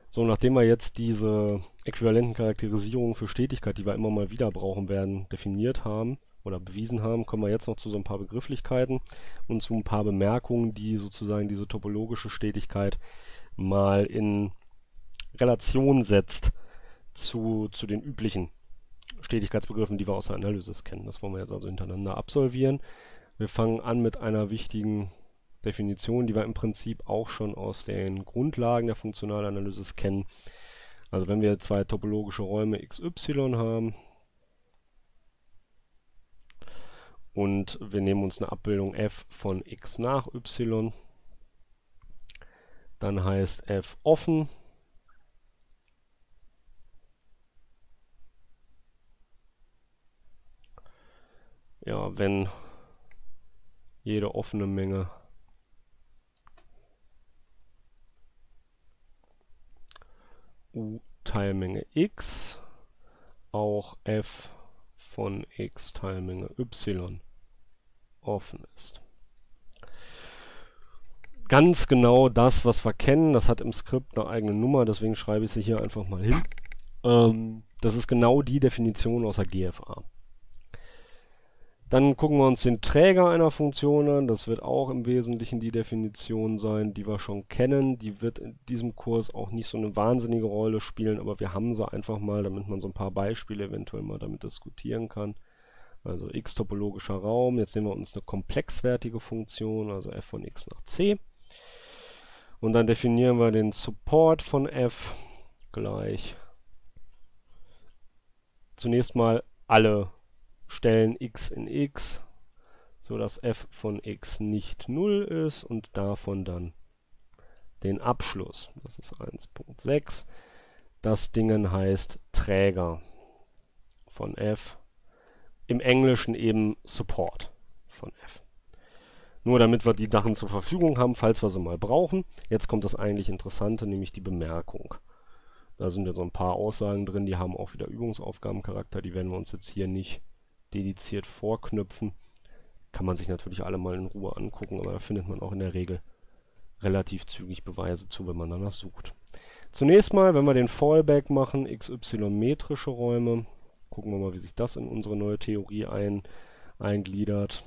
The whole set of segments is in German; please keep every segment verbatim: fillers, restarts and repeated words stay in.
So, nachdem wir jetzt diese äquivalenten Charakterisierungen für Stetigkeit, die wir immer mal wieder brauchen werden, definiert haben oder bewiesen haben, kommen wir jetzt noch zu so ein paar Begrifflichkeiten und zu ein paar Bemerkungen, die sozusagen diese topologische Stetigkeit mal in Relation setzt zu, zu den üblichen Stetigkeitsbegriffen, die wir aus der Analysis kennen. Das wollen wir jetzt also hintereinander absolvieren. Wir fangen an mit einer wichtigen Definition, die wir im Prinzip auch schon aus den Grundlagen der Funktionalanalysis kennen. Also wenn wir zwei topologische Räume x y haben und wir nehmen uns eine Abbildung f von x nach y, dann heißt f offen ja, wenn jede offene Menge U Teilmenge x auch f von x Teilmenge y offen ist. Ganz genau das, was wir kennen, das hat im Skript eine eigene Nummer, deswegen schreibe ich sie hier einfach mal hin. Ähm, das ist genau die Definition aus der G F A. Dann gucken wir uns den Träger einer Funktion an. Das wird auch im Wesentlichen die Definition sein, die wir schon kennen. Die wird in diesem Kurs auch nicht so eine wahnsinnige Rolle spielen, aber wir haben sie einfach mal, damit man so ein paar Beispiele eventuell mal damit diskutieren kann. Also x topologischer Raum. Jetzt nehmen wir uns eine komplexwertige Funktion, also f von x nach c. Und dann definieren wir den Support von f gleich zunächst mal alle Stellen x in x, so dass f von x nicht null ist und davon dann den Abschluss. Das ist eins Punkt sechs. Das Ding heißt Träger von f, im Englischen eben Support von f. Nur damit wir die Sachen zur Verfügung haben, falls wir sie mal brauchen. Jetzt kommt das eigentlich Interessante, nämlich die Bemerkung. Da sind ja so ein paar Aussagen drin, die haben auch wieder Übungsaufgabencharakter, die werden wir uns jetzt hier nicht dediziert vorknüpfen. Kann man sich natürlich alle mal in Ruhe angucken, aber da findet man auch in der Regel relativ zügig Beweise zu, wenn man danach sucht. Zunächst mal, wenn wir den Fallback machen, x y-metrische Räume, gucken wir mal, wie sich das in unsere neue Theorie ein, eingliedert.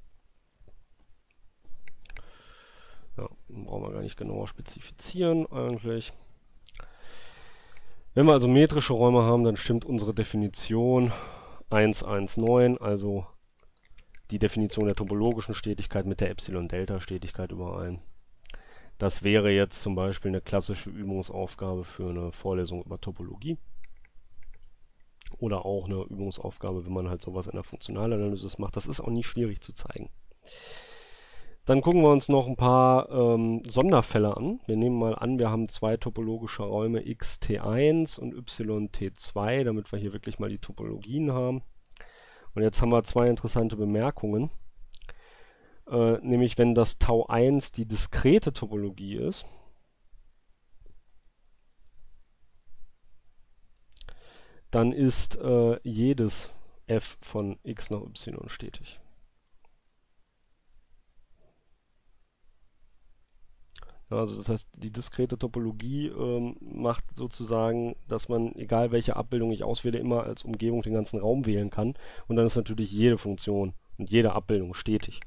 Ja, brauchen wir gar nicht genauer spezifizieren eigentlich. Wenn wir also metrische Räume haben, dann stimmt unsere Definition eins eins neun, also die Definition der topologischen Stetigkeit mit der Epsilon-Delta-Stetigkeit überein. Das wäre jetzt zum Beispiel eine klassische Übungsaufgabe für eine Vorlesung über Topologie. Oder auch eine Übungsaufgabe, wenn man halt sowas in der Funktionalanalysis macht. Das ist auch nicht schwierig zu zeigen. Dann gucken wir uns noch ein paar ähm, Sonderfälle an. Wir nehmen mal an, wir haben zwei topologische Räume x T eins und y T zwei, damit wir hier wirklich mal die Topologien haben. Und jetzt haben wir zwei interessante Bemerkungen. Äh, nämlich, wenn das Tau eins die diskrete Topologie ist, dann ist äh, jedes f von x nach y stetig. Also das heißt, die diskrete Topologie ähm, macht sozusagen, dass man, egal welche Abbildung ich auswähle, immer als Umgebung den ganzen Raum wählen kann. Und dann ist natürlich jede Funktion und jede Abbildung stetig.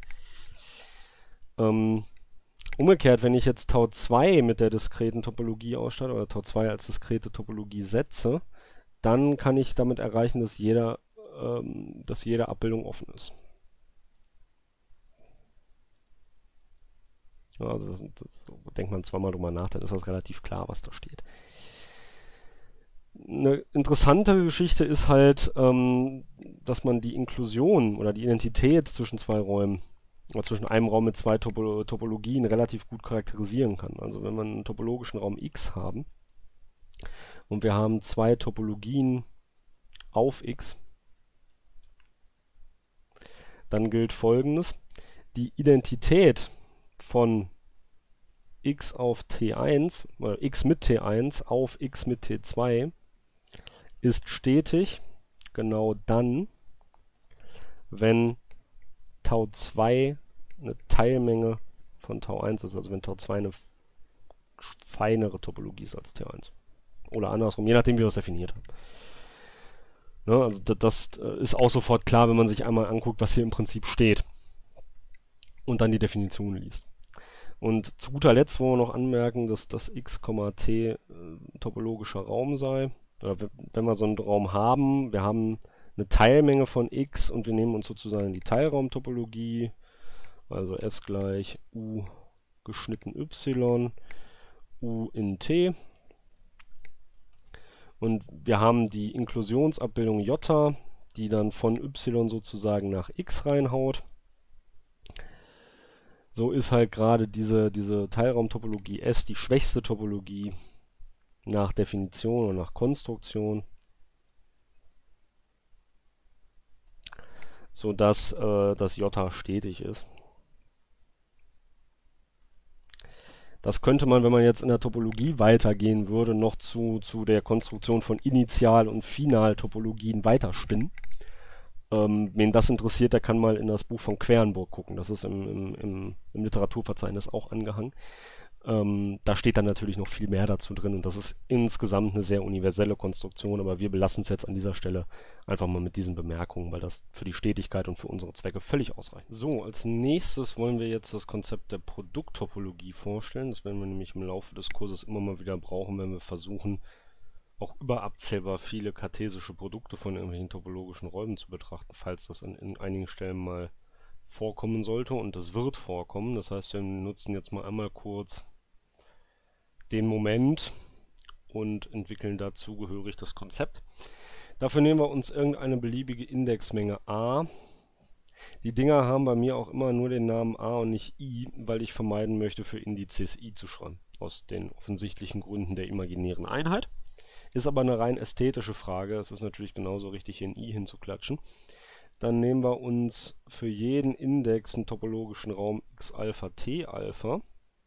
Ähm, umgekehrt, wenn ich jetzt Tau zwei mit der diskreten Topologie ausstatte, oder Tau zwei als diskrete Topologie setze, dann kann ich damit erreichen, dass, jeder, ähm, dass jede Abbildung offen ist. Also das, das, denkt man zweimal drüber nach, dann ist das relativ klar, was da steht. Eine interessante Geschichte ist halt, ähm, dass man die Inklusion oder die Identität zwischen zwei Räumen oder zwischen einem Raum mit zwei Topo Topologien relativ gut charakterisieren kann. Also wenn wir einen topologischen Raum X haben und wir haben zwei Topologien auf X, dann gilt Folgendes: Die Identität von x auf T eins oder x mit T eins auf x mit T zwei ist stetig genau dann, wenn Tau zwei eine Teilmenge von Tau eins ist, also wenn Tau zwei eine feinere Topologie ist als T eins. Oder andersrum, je nachdem, wie wir das definiert haben. Ne, also das ist auch sofort klar, wenn man sich einmal anguckt, was hier im Prinzip steht. Und dann die Definition liest. Und zu guter Letzt wollen wir noch anmerken, dass das x, t äh, topologischer Raum sei. Oder wenn wir so einen Raum haben, wir haben eine Teilmenge von x und wir nehmen uns sozusagen die Teilraumtopologie, also S gleich U geschnitten Y, U in T. Und wir haben die Inklusionsabbildung J, die dann von Y sozusagen nach x reinhaut. So ist halt gerade diese, diese Teilraumtopologie S die schwächste Topologie nach Definition und nach Konstruktion, sodass äh, das J stetig ist. Das könnte man, wenn man jetzt in der Topologie weitergehen würde, noch zu, zu der Konstruktion von Initial- und Finaltopologien weiterspinnen. Ähm, wen das interessiert, der kann mal in das Buch von Querenburg gucken. Das ist im, im, im, im Literaturverzeichnis auch angehangen. Ähm, da steht dann natürlich noch viel mehr dazu drin und das ist insgesamt eine sehr universelle Konstruktion, aber wir belassen es jetzt an dieser Stelle einfach mal mit diesen Bemerkungen, weil das für die Stetigkeit und für unsere Zwecke völlig ausreicht. So, als nächstes wollen wir jetzt das Konzept der Produkttopologie vorstellen. Das werden wir nämlich im Laufe des Kurses immer mal wieder brauchen, wenn wir versuchen, auch überabzählbar viele kartesische Produkte von irgendwelchen topologischen Räumen zu betrachten, falls das an, in einigen Stellen mal vorkommen sollte, und das wird vorkommen. Das heißt, wir nutzen jetzt mal einmal kurz den Moment und entwickeln dazu gehörig das Konzept. Dafür nehmen wir uns irgendeine beliebige Indexmenge A. Die Dinger haben bei mir auch immer nur den Namen A und nicht I, weil ich vermeiden möchte, für Indizes I zu schreiben. Aus den offensichtlichen Gründen der imaginären Einheit. Ist aber eine rein ästhetische Frage. Es ist natürlich genauso richtig, hier ein I hinzuklatschen. Dann nehmen wir uns für jeden Index einen topologischen Raum x Alpha T Alpha.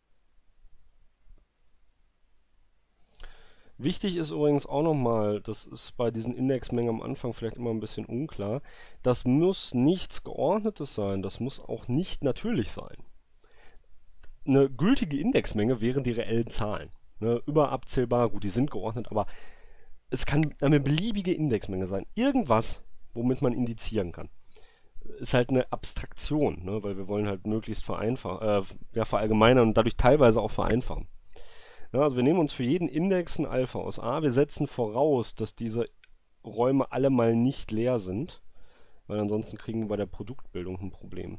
Wichtig ist übrigens auch nochmal, das ist bei diesen Indexmengen am Anfang vielleicht immer ein bisschen unklar, das muss nichts Geordnetes sein, das muss auch nicht natürlich sein. Eine gültige Indexmenge wären die reellen Zahlen. Ne, überabzählbar, gut, die sind geordnet, aber es kann eine beliebige Indexmenge sein. Irgendwas, womit man indizieren kann. Ist halt eine Abstraktion, ne, weil wir wollen halt möglichst vereinfachen, äh, ja, verallgemeinern und dadurch teilweise auch vereinfachen. Ja, also wir nehmen uns für jeden Index ein Alpha aus A. Wir setzen voraus, dass diese Räume alle mal nicht leer sind, weil ansonsten kriegen wir bei der Produktbildung ein Problem.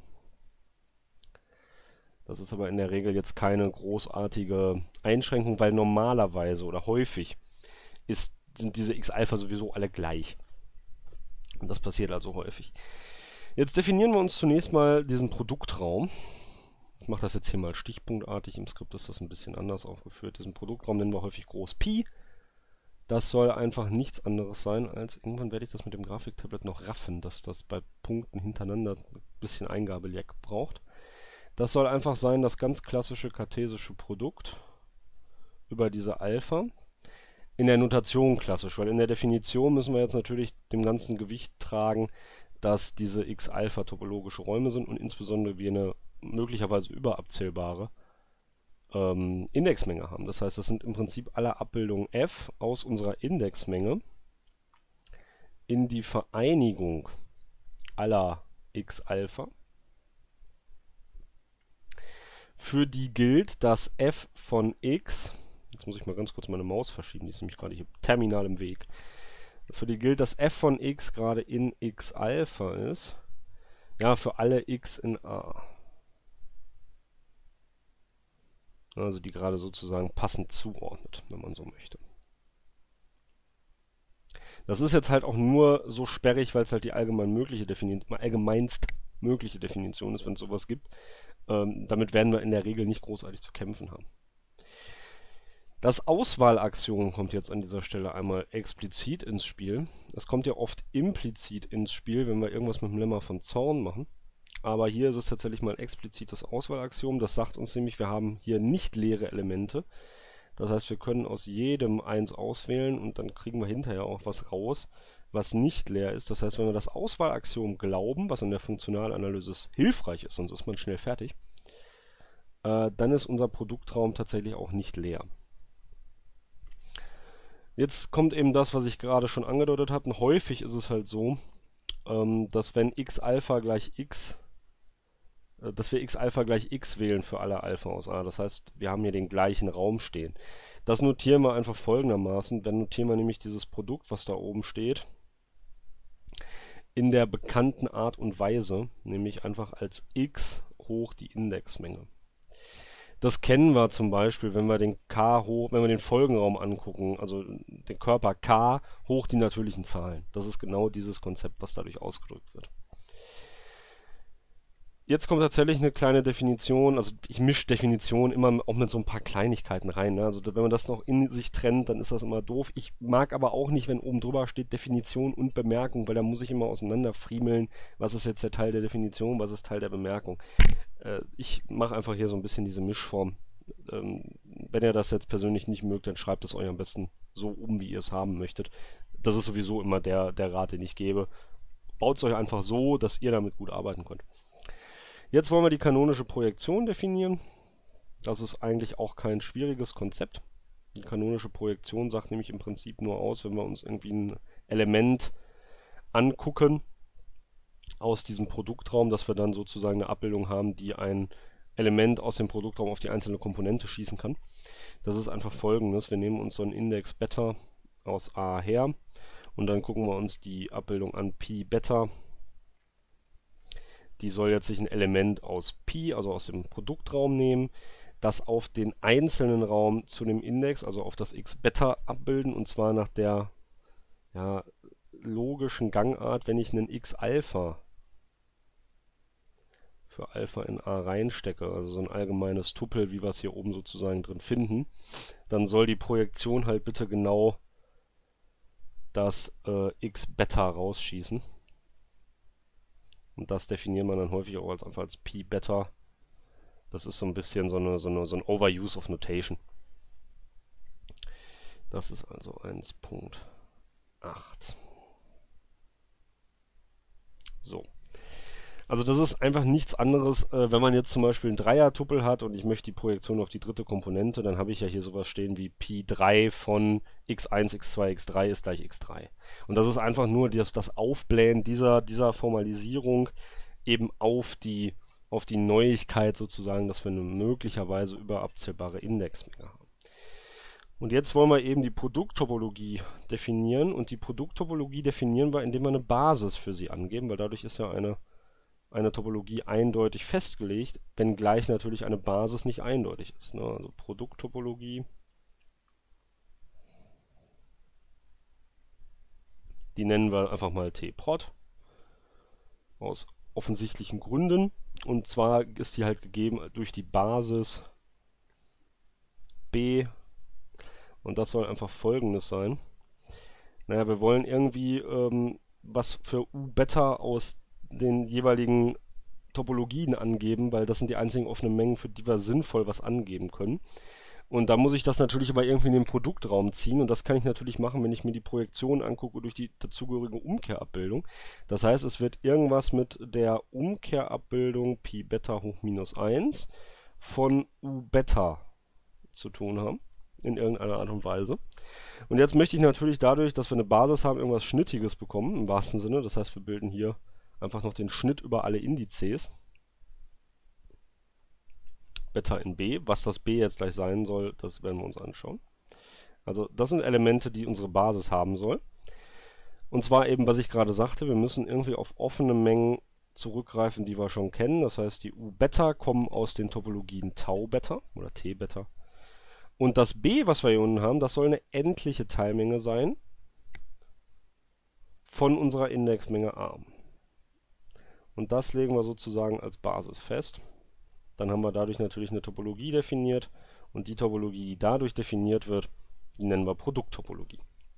Das ist aber in der Regel jetzt keine großartige Einschränkung, weil normalerweise oder häufig ist, sind diese x-Alpha sowieso alle gleich. Und das passiert also häufig. Jetzt definieren wir uns zunächst mal diesen Produktraum. Ich mache das jetzt hier mal stichpunktartig, im Skript ist das ein bisschen anders aufgeführt. Diesen Produktraum nennen wir häufig groß Pi. Das soll einfach nichts anderes sein, als irgendwann werde ich das mit dem Grafiktablet noch raffen, dass das bei Punkten hintereinander ein bisschen Eingabeleck braucht. Das soll einfach sein, das ganz klassische kartesische Produkt über diese Alpha. In der Notation klassisch, weil in der Definition müssen wir jetzt natürlich dem ganzen Gewicht tragen, dass diese x-Alpha topologische Räume sind und insbesondere wir eine möglicherweise überabzählbare ähm, Indexmenge haben. Das heißt, das sind im Prinzip alle Abbildungen f aus unserer Indexmenge in die Vereinigung aller x-Alpha, für die gilt, dass f von x, jetzt muss ich mal ganz kurz meine Maus verschieben, die ist nämlich gerade hier terminal im Weg, für die gilt, dass f von x gerade in x-Alpha ist, ja, für alle x in A. Also die gerade sozusagen passend zuordnet, wenn man so möchte. Das ist jetzt halt auch nur so sperrig, weil es halt die allgemein mögliche Definition, allgemeinst mögliche Definition ist, wenn es sowas gibt. Ähm, damit werden wir in der Regel nicht großartig zu kämpfen haben. Das Auswahlaxiom kommt jetzt an dieser Stelle einmal explizit ins Spiel. Es kommt ja oft implizit ins Spiel, wenn wir irgendwas mit dem Lemma von Zorn machen. Aber hier ist es tatsächlich mal explizit das Auswahlaxiom. Das sagt uns nämlich, wir haben hier nicht leere Elemente. Das heißt, wir können aus jedem eins auswählen und dann kriegen wir hinterher auch was raus, was nicht leer ist. Das heißt, wenn wir das Auswahlaxiom glauben, was in der Funktionalanalyse hilfreich ist, sonst ist man schnell fertig, äh, dann ist unser Produktraum tatsächlich auch nicht leer. Jetzt kommt eben das, was ich gerade schon angedeutet habe. Und häufig ist es halt so, ähm, dass wenn x Alpha gleich x, äh, dass wir x Alpha gleich x wählen für alle Alpha aus A. Das heißt, wir haben hier den gleichen Raum stehen. Das notieren wir einfach folgendermaßen. Dann notieren wir nämlich dieses Produkt, was da oben steht, in der bekannten Art und Weise, nämlich einfach als x hoch die Indexmenge. Das kennen wir zum Beispiel, wenn wir den K hoch, wenn wir den Folgenraum angucken, also den Körper K hoch die natürlichen Zahlen. Das ist genau dieses Konzept, was dadurch ausgedrückt wird. Jetzt kommt tatsächlich eine kleine Definition, also ich mische Definitionen immer auch mit so ein paar Kleinigkeiten rein. Ne? Also wenn man das noch in sich trennt, dann ist das immer doof. Ich mag aber auch nicht, wenn oben drüber steht Definition und Bemerkung, weil da muss ich immer auseinanderfriemeln, was ist jetzt der Teil der Definition, was ist Teil der Bemerkung. Äh, ich mache einfach hier so ein bisschen diese Mischform. Ähm, wenn ihr das jetzt persönlich nicht mögt, dann schreibt es euch am besten so um, wie ihr es haben möchtet. Das ist sowieso immer der, der Rat, den ich gebe. Baut es euch einfach so, dass ihr damit gut arbeiten könnt. Jetzt wollen wir die kanonische Projektion definieren. Das ist eigentlich auch kein schwieriges Konzept. Die kanonische Projektion sagt nämlich im Prinzip nur aus, wenn wir uns irgendwie ein Element angucken aus diesem Produktraum, dass wir dann sozusagen eine Abbildung haben, die ein Element aus dem Produktraum auf die einzelne Komponente schießen kann. Das ist einfach folgendes. Wir nehmen uns so einen Index Beta aus A her und dann gucken wir uns die Abbildung an Pi Beta. Die soll jetzt sich ein Element aus Pi, also aus dem Produktraum nehmen, das auf den einzelnen Raum zu dem Index, also auf das x Beta abbilden, und zwar nach der ja, logischen Gangart, wenn ich einen x Alpha für Alpha in A reinstecke, also so ein allgemeines Tupel, wie wir es hier oben sozusagen drin finden, dann soll die Projektion halt bitte genau das äh, x Beta rausschießen. Und das definiert man dann häufig auch als, einfach als Pi Beta. Das ist so ein bisschen so, eine, so, eine, so ein Overuse of Notation. Das ist also eins Punkt acht. So. Also das ist einfach nichts anderes, äh, wenn man jetzt zum Beispiel einen Dreier-Tuppel hat und ich möchte die Projektion auf die dritte Komponente, dann habe ich ja hier sowas stehen wie Pi drei von x eins, x zwei, x drei ist gleich x drei. Und das ist einfach nur das, das Aufblähen dieser, dieser Formalisierung eben auf die, auf die Neuigkeit sozusagen, dass wir eine möglicherweise überabzählbare Indexmenge haben. Und jetzt wollen wir eben die Produkttopologie definieren, und die Produkttopologie definieren wir, indem wir eine Basis für sie angeben, weil dadurch ist ja eine eine Topologie eindeutig festgelegt, wenngleich natürlich eine Basis nicht eindeutig ist. Ne? Also Produkttopologie, die nennen wir einfach mal T-Prod, aus offensichtlichen Gründen. Und zwar ist die halt gegeben durch die Basis B, und das soll einfach Folgendes sein. Naja, wir wollen irgendwie ähm, was für U-Beta aus den jeweiligen Topologien angeben, weil das sind die einzigen offenen Mengen, für die wir sinnvoll was angeben können. Und da muss ich das natürlich aber irgendwie in den Produktraum ziehen, und das kann ich natürlich machen, wenn ich mir die Projektion angucke durch die dazugehörige Umkehrabbildung. Das heißt, es wird irgendwas mit der Umkehrabbildung Pi Beta hoch minus eins von U Beta zu tun haben, in irgendeiner Art und Weise. Und jetzt möchte ich natürlich dadurch, dass wir eine Basis haben, irgendwas Schnittiges bekommen, im wahrsten Sinne. Das heißt, wir bilden hier einfach noch den Schnitt über alle Indizes. Beta in B. Was das B jetzt gleich sein soll, das werden wir uns anschauen. Also das sind Elemente, die unsere Basis haben soll. Und zwar eben, was ich gerade sagte, wir müssen irgendwie auf offene Mengen zurückgreifen, die wir schon kennen. Das heißt, die U-Beta kommen aus den Topologien Tau-Beta oder T-Beta. Und das B, was wir hier unten haben, das soll eine endliche Teilmenge sein von unserer Indexmenge A. Und das legen wir sozusagen als Basis fest. Dann haben wir dadurch natürlich eine Topologie definiert, und die Topologie, die dadurch definiert wird, die nennen wir Produkttopologie.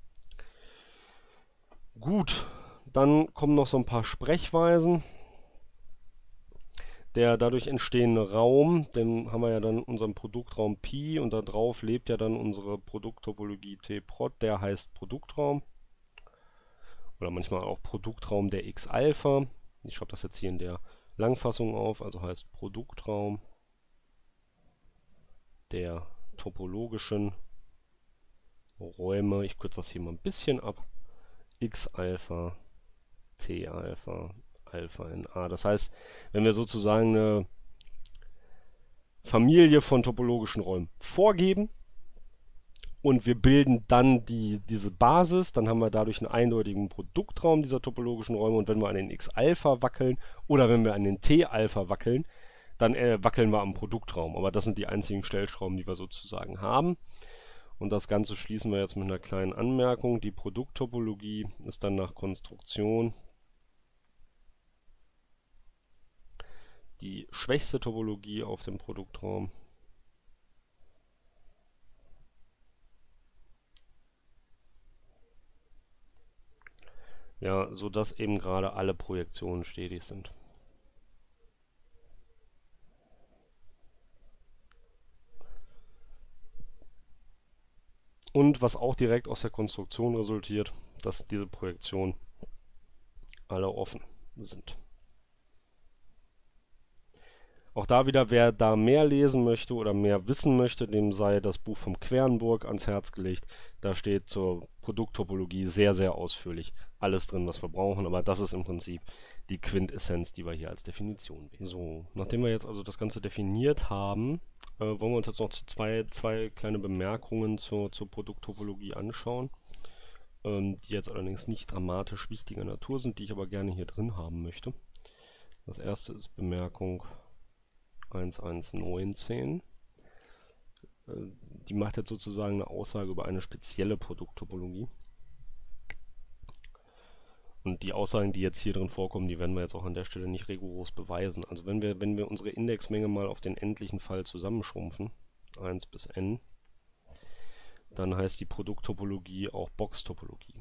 Gut, dann kommen noch so ein paar Sprechweisen. Der dadurch entstehende Raum, den haben wir ja dann unseren Produktraum Pi, und da drauf lebt ja dann unsere Produkttopologie T-Prod, der heißt Produktraum. Oder manchmal auch Produktraum der X-Alpha. Ich schreibe das jetzt hier in der Langfassung auf, also heißt Produktraum der topologischen Räume, ich kürze das hier mal ein bisschen ab, x-Alpha, t-Alpha, Alpha in A. Das heißt, wenn wir sozusagen eine Familie von topologischen Räumen vorgeben und wir bilden dann die, diese Basis, dann haben wir dadurch einen eindeutigen Produktraum dieser topologischen Räume, und wenn wir an den x-Alpha wackeln oder wenn wir an den t-Alpha wackeln, dann äh, wackeln wir am Produktraum. Aber das sind die einzigen Stellschrauben, die wir sozusagen haben. Und das Ganze schließen wir jetzt mit einer kleinen Anmerkung. Die Produkttopologie ist dann nach Konstruktion die schwächste Topologie auf dem Produktraum. Ja, sodass eben gerade alle Projektionen stetig sind. Und was auch direkt aus der Konstruktion resultiert, dass diese Projektionen alle offen sind. Auch da wieder, wer da mehr lesen möchte oder mehr wissen möchte, dem sei das Buch vom Quernburg ans Herz gelegt. Da steht zur Produkttopologie sehr, sehr ausführlich alles drin, was wir brauchen. Aber das ist im Prinzip die Quintessenz, die wir hier als Definition wählen. So, nachdem wir jetzt also das Ganze definiert haben, äh, wollen wir uns jetzt noch zwei, zwei kleine Bemerkungen zur, zur Produkttopologie anschauen, ähm, die jetzt allerdings nicht dramatisch wichtiger Natur sind, die ich aber gerne hier drin haben möchte. Das erste ist Bemerkung eins eins neunzehn. Die macht jetzt sozusagen eine Aussage über eine spezielle Produkttopologie. Und die Aussagen, die jetzt hier drin vorkommen, die werden wir jetzt auch an der Stelle nicht rigoros beweisen. Also wenn wir, wenn wir unsere Indexmenge mal auf den endlichen Fall zusammenschrumpfen, eins bis n, dann heißt die Produkttopologie auch Boxtopologie.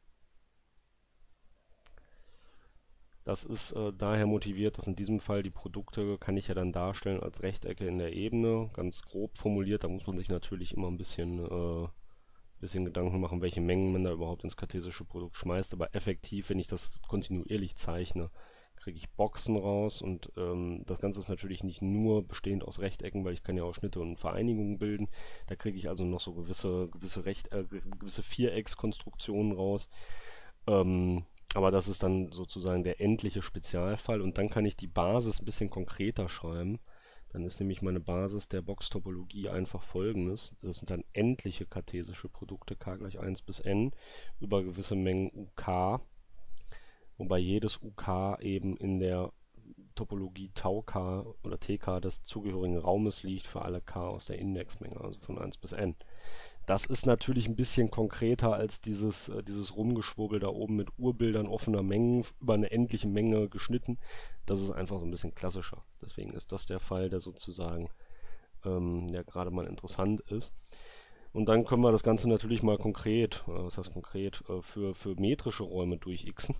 Das ist äh, daher motiviert, dass in diesem Fall die Produkte kann ich ja dann darstellen als Rechtecke in der Ebene, ganz grob formuliert. Da muss man sich natürlich immer ein bisschen, äh, bisschen Gedanken machen, welche Mengen man da überhaupt ins kartesische Produkt schmeißt. Aber effektiv, wenn ich das kontinuierlich zeichne, kriege ich Boxen raus. Und ähm, das Ganze ist natürlich nicht nur bestehend aus Rechtecken, weil ich kann ja auch Schnitte und Vereinigungen bilden. Da kriege ich also noch so gewisse, gewisse, Recht, äh, gewisse Viereckskonstruktionen raus. Ähm, Aber das ist dann sozusagen der endliche Spezialfall, und dann kann ich die Basis ein bisschen konkreter schreiben. Dann ist nämlich meine Basis der Boxtopologie einfach folgendes. Das sind dann endliche kartesische Produkte, k gleich eins bis n, über gewisse Mengen uk, wobei jedes uk eben in der Topologie Tau k oder tk des zugehörigen Raumes liegt für alle k aus der Indexmenge, also von eins bis n. Das ist natürlich ein bisschen konkreter als dieses, äh, dieses Rumgeschwurbel da oben mit Urbildern offener Mengen über eine endliche Menge geschnitten. Das ist einfach so ein bisschen klassischer. Deswegen ist das der Fall, der sozusagen ähm, ja gerade mal interessant ist. Und dann können wir das Ganze natürlich mal konkret, äh, was heißt konkret, äh, für, für metrische Räume durchxen.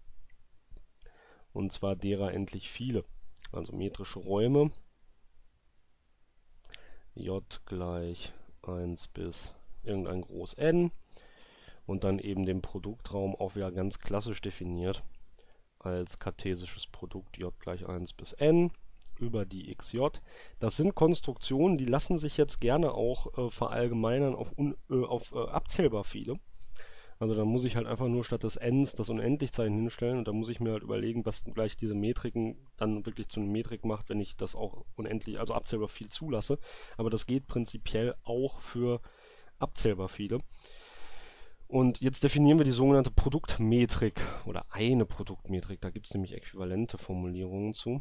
Und zwar derer endlich viele. Also metrische Räume. J gleich eins bis irgendein Groß N und dann eben den Produktraum auch wieder ganz klassisch definiert als kartesisches Produkt J gleich eins bis n über die xj. Das sind Konstruktionen, die lassen sich jetzt gerne auch äh, verallgemeinern auf, un, äh, auf äh, abzählbar viele. Also da muss ich halt einfach nur statt des Ns das Unendlichzeichen hinstellen, und da muss ich mir halt überlegen, was gleich diese Metriken dann wirklich zu einer Metrik macht, wenn ich das auch unendlich, also abzählbar viel zulasse. Aber das geht prinzipiell auch für abzählbar viele. Und jetzt definieren wir die sogenannte Produktmetrik oder eine Produktmetrik. Da gibt es nämlich äquivalente Formulierungen zu.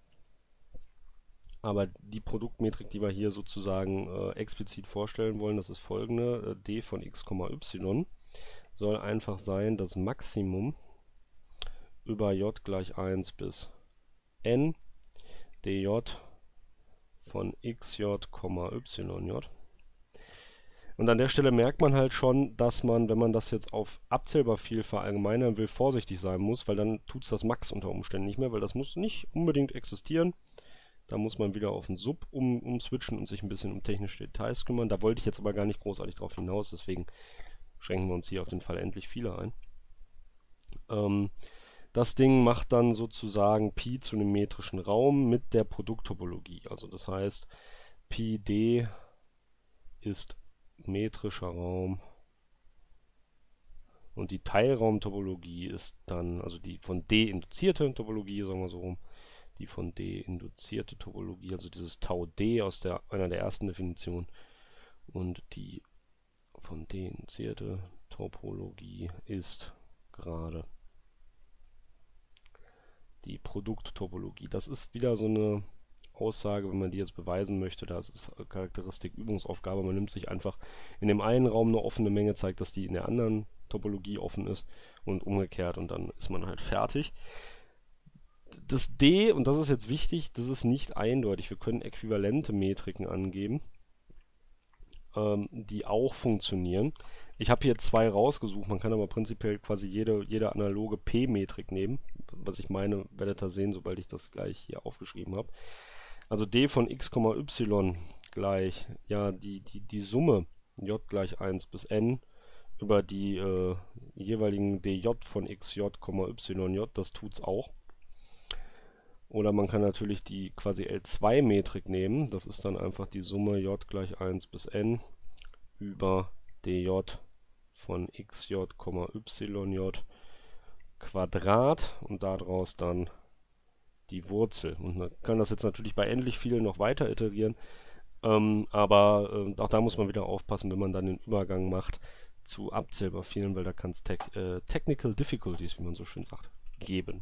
Aber die Produktmetrik, die wir hier sozusagen äh, explizit vorstellen wollen, das ist folgende: d von x, y soll einfach sein das Maximum über j gleich eins bis n dj von xj, yj. Und an der Stelle merkt man halt schon, dass man, wenn man das jetzt auf abzählbar viel verallgemeinern will, vorsichtig sein muss, weil dann tut es das Max unter Umständen nicht mehr, weil das muss nicht unbedingt existieren. Da muss man wieder auf den Sub um, umswitchen und sich ein bisschen um technische Details kümmern. Da wollte ich jetzt aber gar nicht großartig drauf hinaus, deswegen schränken wir uns hier auf den Fall endlich viele ein. Ähm, das Ding macht dann sozusagen Pi zu einem metrischen Raum mit der Produkttopologie. Also das heißt, Pi d ist metrischer Raum Und die Teilraumtopologie ist dann, also die von D induzierte Topologie, sagen wir so rum, die von D induzierte Topologie, also dieses Tau D aus der, einer der ersten Definitionen, und die von D induzierte Topologie ist gerade die Produkttopologie. Das ist wieder so eine Aussage, wenn man die jetzt beweisen möchte, das ist Charakteristik, Übungsaufgabe. Man nimmt sich einfach in dem einen Raum eine offene Menge, zeigt, dass die in der anderen Topologie offen ist und umgekehrt, und dann ist man halt fertig. Das D, und das ist jetzt wichtig, das ist nicht eindeutig. Wir können äquivalente Metriken angeben, ähm, die auch funktionieren. Ich habe hier zwei rausgesucht, man kann aber prinzipiell quasi jede, jede analoge P-Metrik nehmen. Was ich meine, werdet ihr sehen, sobald ich das gleich hier aufgeschrieben habe. Also d von x, y gleich, ja, die, die, die Summe j gleich eins bis n über die äh, jeweiligen dj von xj, yj, das tut's auch. Oder man kann natürlich die quasi L zwei Metrik nehmen, das ist dann einfach die Summe j gleich eins bis n über dj von xj, yj Quadrat und daraus dann die Wurzel. Und man kann das jetzt natürlich bei endlich vielen noch weiter iterieren, ähm, aber äh, auch da muss man wieder aufpassen, wenn man dann den Übergang macht zu abzählbar vielen, weil da kann es te äh, Technical Difficulties, wie man so schön sagt, geben.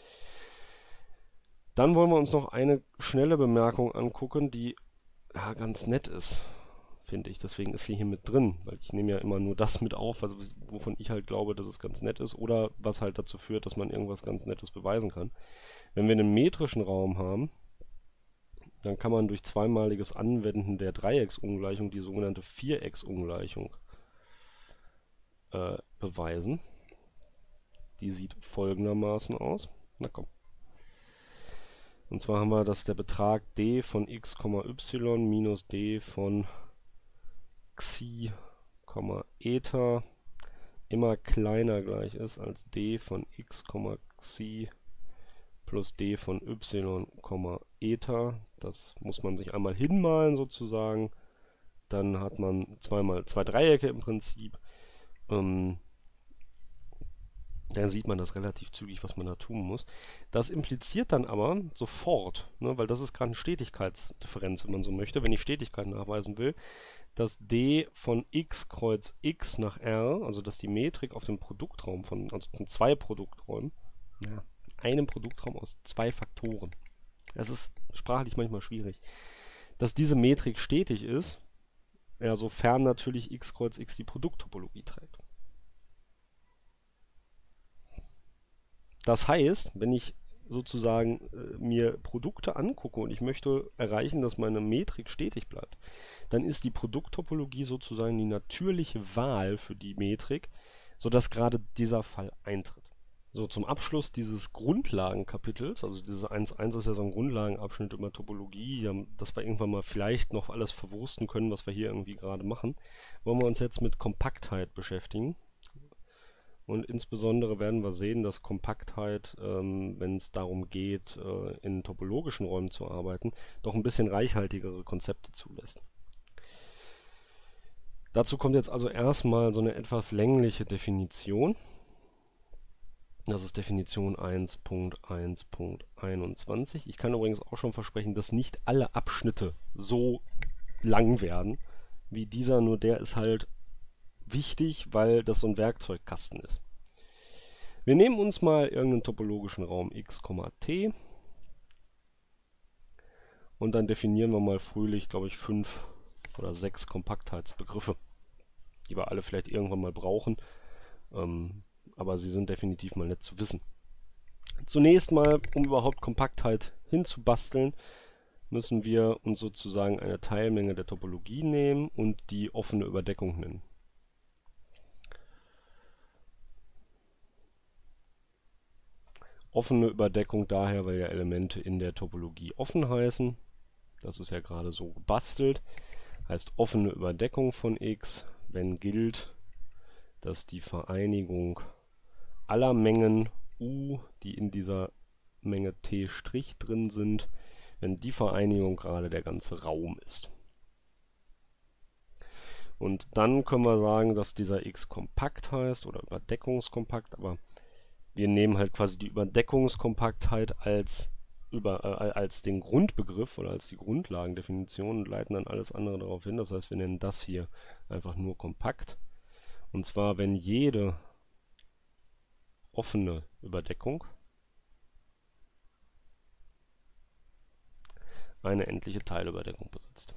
Dann wollen wir uns noch eine schnelle Bemerkung angucken, die ja, ganz nett ist, finde ich. Deswegen ist sie hier mit drin, weil ich nehme ja immer nur das mit auf, also wovon ich halt glaube, dass es ganz nett ist oder was halt dazu führt, dass man irgendwas ganz Nettes beweisen kann. Wenn wir einen metrischen Raum haben, dann kann man durch zweimaliges Anwenden der Dreiecksungleichung die sogenannte Vierecksungleichung äh, beweisen. Die sieht folgendermaßen aus. Na komm. Und zwar haben wir, dass der Betrag d von x, y minus d von xi, eta immer kleiner gleich ist als d von x, xi plus d von y, eta. Das muss man sich einmal hinmalen sozusagen. Dann hat man zweimal zwei Dreiecke im Prinzip. Ähm, dann sieht man das relativ zügig, was man da tun muss. Das impliziert dann aber sofort, ne, weil das ist gerade eine Stetigkeitsdifferenz, wenn man so möchte, wenn ich Stetigkeit nachweisen will, dass d von x kreuz x nach r, also dass die Metrik auf dem Produktraum von, also von zwei Produkträumen, ja, einem Produktraum aus zwei Faktoren, das ist sprachlich manchmal schwierig, dass diese Metrik stetig ist, ja, sofern natürlich x kreuz x die Produkttopologie trägt. Das heißt, wenn ich sozusagen äh, mir Produkte angucke und ich möchte erreichen, dass meine Metrik stetig bleibt, dann ist die Produkttopologie sozusagen die natürliche Wahl für die Metrik, sodass gerade dieser Fall eintritt. So, zum Abschluss dieses Grundlagenkapitels, also dieses eins Punkt eins ist ja so ein Grundlagenabschnitt über Topologie, dass wir irgendwann mal vielleicht noch alles verwursten können, was wir hier irgendwie gerade machen, wollen wir uns jetzt mit Kompaktheit beschäftigen. Und insbesondere werden wir sehen, dass Kompaktheit, ähm, wenn es darum geht, äh, in topologischen Räumen zu arbeiten, doch ein bisschen reichhaltigere Konzepte zulässt. Dazu kommt jetzt also erstmal so eine etwas längliche Definition. Das ist Definition eins Punkt eins Punkt einundzwanzig. Ich kann übrigens auch schon versprechen, dass nicht alle Abschnitte so lang werden wie dieser, nur der ist halt wichtig, weil das so ein Werkzeugkasten ist. Wir nehmen uns mal irgendeinen topologischen Raum x, t und dann definieren wir mal fröhlich, glaube ich, fünf oder sechs Kompaktheitsbegriffe, die wir alle vielleicht irgendwann mal brauchen, ähm, aber sie sind definitiv mal nett zu wissen. Zunächst mal, um überhaupt Kompaktheit hinzubasteln, müssen wir uns sozusagen eine Teilmenge der Topologie nehmen und die offene Überdeckung nennen. Offene Überdeckung daher, weil ja Elemente in der Topologie offen heißen. Das ist ja gerade so gebastelt. Heißt offene Überdeckung von x, wenn gilt, dass die Vereinigung aller Mengen u, die in dieser Menge t' drin sind, wenn die Vereinigung gerade der ganze Raum ist. Und dann können wir sagen, dass dieser X kompakt heißt oder überdeckungskompakt, aber wir nehmen halt quasi die Überdeckungskompaktheit als, über, äh, als den Grundbegriff oder als die Grundlagendefinition und leiten dann alles andere darauf hin. Das heißt, wir nennen das hier einfach nur kompakt. Und zwar, wenn jede offene Überdeckung eine endliche Teilüberdeckung besitzt.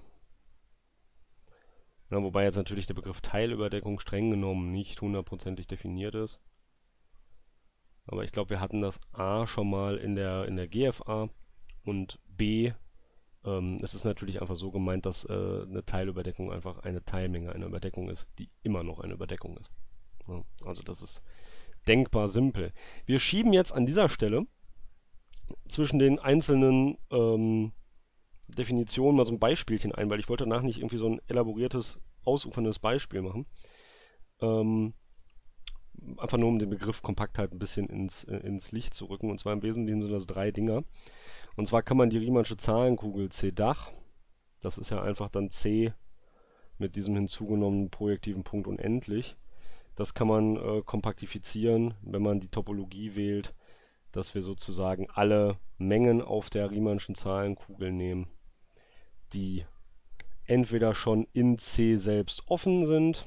Ja, wobei jetzt natürlich der Begriff Teilüberdeckung streng genommen nicht hundertprozentig definiert ist. Aber ich glaube, wir hatten das A schon mal in der, in der G F A und B, ähm, es ist natürlich einfach so gemeint, dass äh, eine Teilüberdeckung einfach eine Teilmenge einer Überdeckung ist, die immer noch eine Überdeckung ist. Ja, also das ist denkbar simpel. Wir schieben jetzt an dieser Stelle zwischen den einzelnen ähm, Definitionen mal so ein Beispielchen ein, weil ich wollte danach nicht irgendwie so ein elaboriertes, ausuferndes Beispiel machen. Ähm, einfach nur um den Begriff Kompaktheit ein bisschen ins, äh, ins Licht zu rücken. Und zwar im Wesentlichen sind das drei Dinger. Und zwar kann man die Riemannsche Zahlenkugel C Dach, das ist ja einfach dann C mit diesem hinzugenommenen projektiven Punkt unendlich, das kann man äh, kompaktifizieren, wenn man die Topologie wählt, dass wir sozusagen alle Mengen auf der Riemannschen Zahlenkugel nehmen, die entweder schon in C selbst offen sind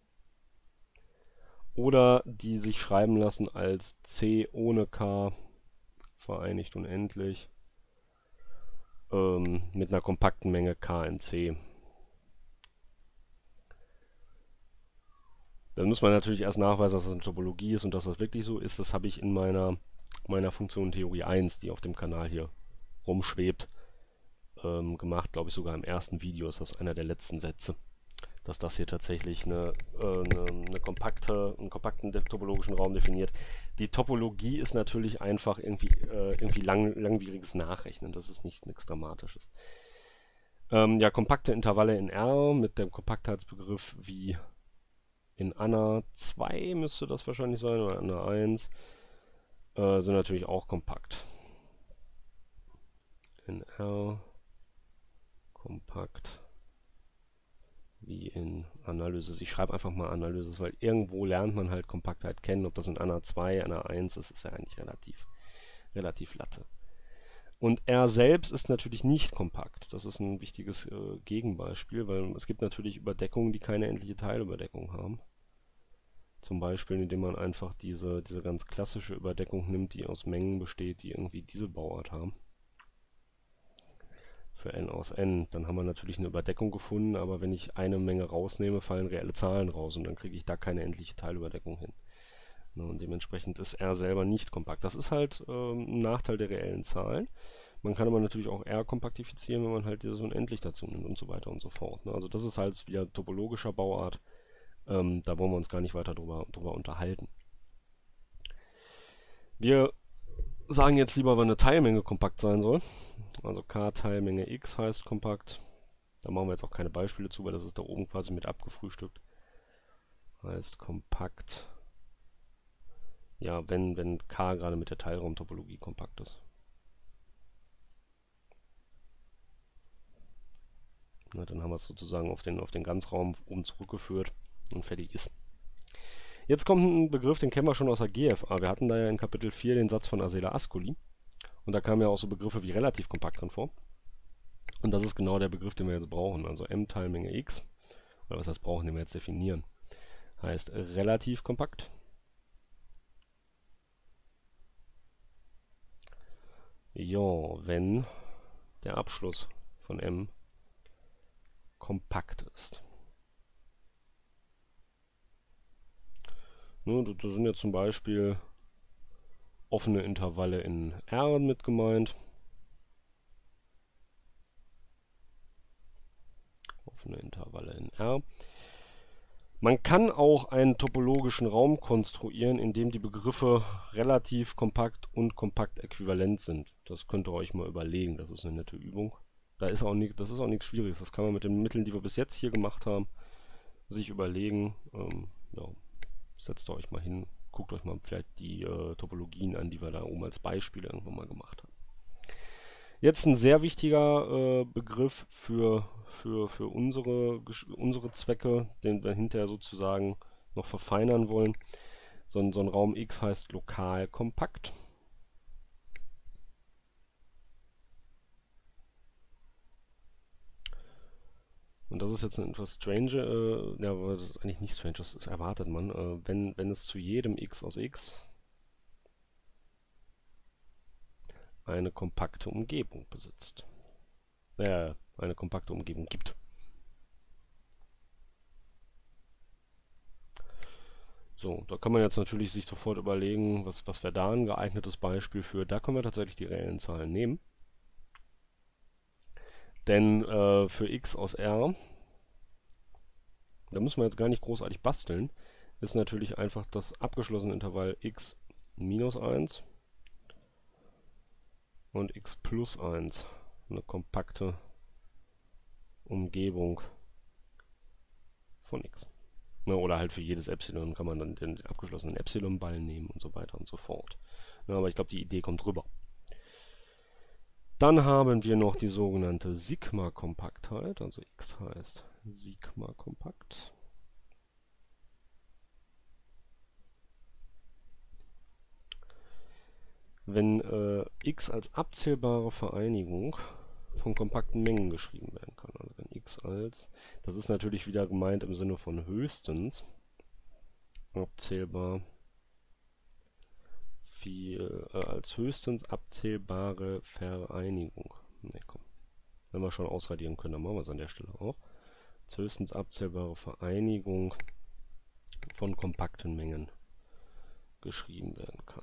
oder die sich schreiben lassen als C ohne K vereinigt unendlich ähm, mit einer kompakten Menge K in C. Dann muss man natürlich erst nachweisen, dass das eine Topologie ist und dass das wirklich so ist. Das habe ich in meiner, meiner Funktion Theorie eins, die auf dem Kanal hier rumschwebt, ähm, gemacht. Glaube ich sogar im ersten Video ist das einer der letzten Sätze, dass das hier tatsächlich eine, äh, eine, eine kompakte, einen kompakten topologischen Raum definiert. Die Topologie ist natürlich einfach irgendwie, äh, irgendwie lang, langwieriges Nachrechnen. Das ist nicht, nichts Dramatisches. Ähm, ja, kompakte Intervalle in R mit dem Kompaktheitsbegriff wie in Anna zwei müsste das wahrscheinlich sein, oder Anna eins, äh, sind natürlich auch kompakt. In R kompakt wie in Analysis. Ich schreibe einfach mal Analysis, weil irgendwo lernt man halt Kompaktheit kennen. Ob das in Anna zwei, Anna eins ist, ist ja eigentlich relativ, relativ Latte. Und R selbst ist natürlich nicht kompakt. Das ist ein wichtiges äh, Gegenbeispiel, weil es gibt natürlich Überdeckungen, die keine endliche Teilüberdeckung haben. Zum Beispiel, indem man einfach diese, diese ganz klassische Überdeckung nimmt, die aus Mengen besteht, die irgendwie diese Bauart haben. Für n aus n. Dann haben wir natürlich eine Überdeckung gefunden, aber wenn ich eine Menge rausnehme, fallen reelle Zahlen raus und dann kriege ich da keine endliche Teilüberdeckung hin. Und dementsprechend ist R selber nicht kompakt. Das ist halt ähm, ein Nachteil der reellen Zahlen. Man kann aber natürlich auch R kompaktifizieren, wenn man halt dieses unendlich dazu nimmt und so weiter und so fort. Also das ist halt wieder topologischer Bauart. Ähm, da wollen wir uns gar nicht weiter drüber, drüber unterhalten. Wir sagen jetzt lieber, wann eine Teilmenge kompakt sein soll. Also K Teilmenge X heißt kompakt. Da machen wir jetzt auch keine Beispiele zu, weil das ist da oben quasi mit abgefrühstückt. Heißt kompakt. Ja, wenn, wenn K gerade mit der Teilraumtopologie kompakt ist. Na, dann haben wir es sozusagen auf den, auf den Ganzraum oben zurückgeführt und fertig ist. Jetzt kommt ein Begriff, den kennen wir schon aus der G F A. Wir hatten da ja in Kapitel vier den Satz von Asela Ascoli. Und da kamen ja auch so Begriffe wie relativ kompakt drin vor. Und das ist genau der Begriff, den wir jetzt brauchen. Also M Teilmenge X, oder was heißt brauchen, den wir jetzt definieren, heißt relativ kompakt. Ja, wenn der Abschluss von M kompakt ist. Ne, da sind jetzt zum Beispiel offene Intervalle in R mit gemeint. Offene Intervalle in R. Man kann auch einen topologischen Raum konstruieren, in dem die Begriffe relativ kompakt und kompakt äquivalent sind. Das könnt ihr euch mal überlegen, das ist eine nette Übung. Da ist auch nicht, das ist auch nichts Schwieriges, das kann man mit den Mitteln, die wir bis jetzt hier gemacht haben, sich überlegen. Ähm, ja, setzt euch mal hin, guckt euch mal vielleicht die äh, Topologien an, die wir da oben als Beispiele irgendwann mal gemacht haben. Jetzt ein sehr wichtiger äh, Begriff für, für, für unsere, unsere Zwecke, den wir hinterher sozusagen noch verfeinern wollen. So ein, so ein Raum X heißt lokal kompakt. Und das ist jetzt eine etwas strange, äh, ja, aber das ist eigentlich nicht strange, das, das erwartet man, äh, wenn, wenn es zu jedem x aus x eine kompakte Umgebung besitzt. Äh, eine kompakte Umgebung gibt. So, da kann man jetzt natürlich sich sofort überlegen, was, was wäre da ein geeignetes Beispiel für. Da können wir tatsächlich die reellen Zahlen nehmen. Denn äh, für x aus R, da müssen wir jetzt gar nicht großartig basteln, ist natürlich einfach das abgeschlossene Intervall x minus eins und x plus eins eine kompakte Umgebung von x. Oder halt für jedes Epsilon kann man dann den abgeschlossenen Epsilon-Ball nehmen und so weiter und so fort. Ja, aber ich glaube, die Idee kommt rüber. Dann haben wir noch die sogenannte Sigma-Kompaktheit, also x heißt Sigma-Kompakt. Wenn äh, x als abzählbare Vereinigung von kompakten Mengen geschrieben werden kann. Also wenn x als, das ist natürlich wieder gemeint im Sinne von höchstens abzählbar, viel, äh, als höchstens abzählbare Vereinigung. Ne, komm. Wenn wir schon ausradieren können, dann machen wir es an der Stelle auch. Als höchstens abzählbare Vereinigung von kompakten Mengen geschrieben werden kann.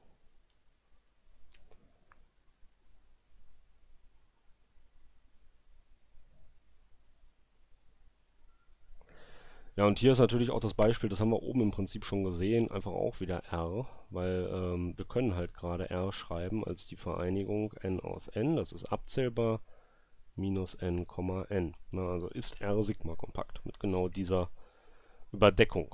Ja, und hier ist natürlich auch das Beispiel, das haben wir oben im Prinzip schon gesehen, einfach auch wieder R, weil ähm, wir können halt gerade R schreiben als die Vereinigung n aus n, das ist abzählbar, minus n, n. Na, also ist R Sigma kompakt mit genau dieser Überdeckung.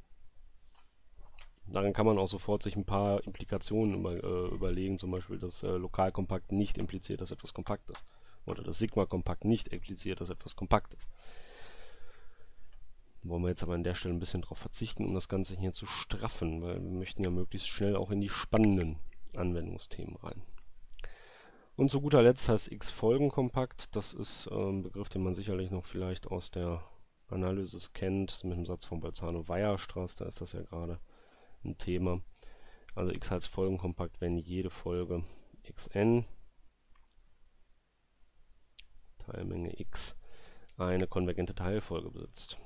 Darin kann man auch sofort sich ein paar Implikationen über, äh, überlegen, zum Beispiel, dass äh, lokal kompakt nicht impliziert, dass etwas kompakt ist. Oder dass Sigma kompakt nicht impliziert, dass etwas kompakt ist. Wollen wir jetzt aber an der Stelle ein bisschen darauf verzichten, um das Ganze hier zu straffen, weil wir möchten ja möglichst schnell auch in die spannenden Anwendungsthemen rein. Und zu guter Letzt heißt x folgenkompakt. Das ist äh, ein Begriff, den man sicherlich noch vielleicht aus der Analysis kennt, mit dem Satz von Bolzano-Weierstrass, da ist das ja gerade ein Thema. Also x heißt folgenkompakt, wenn jede Folge xn, Teilmenge x, eine konvergente Teilfolge besitzt.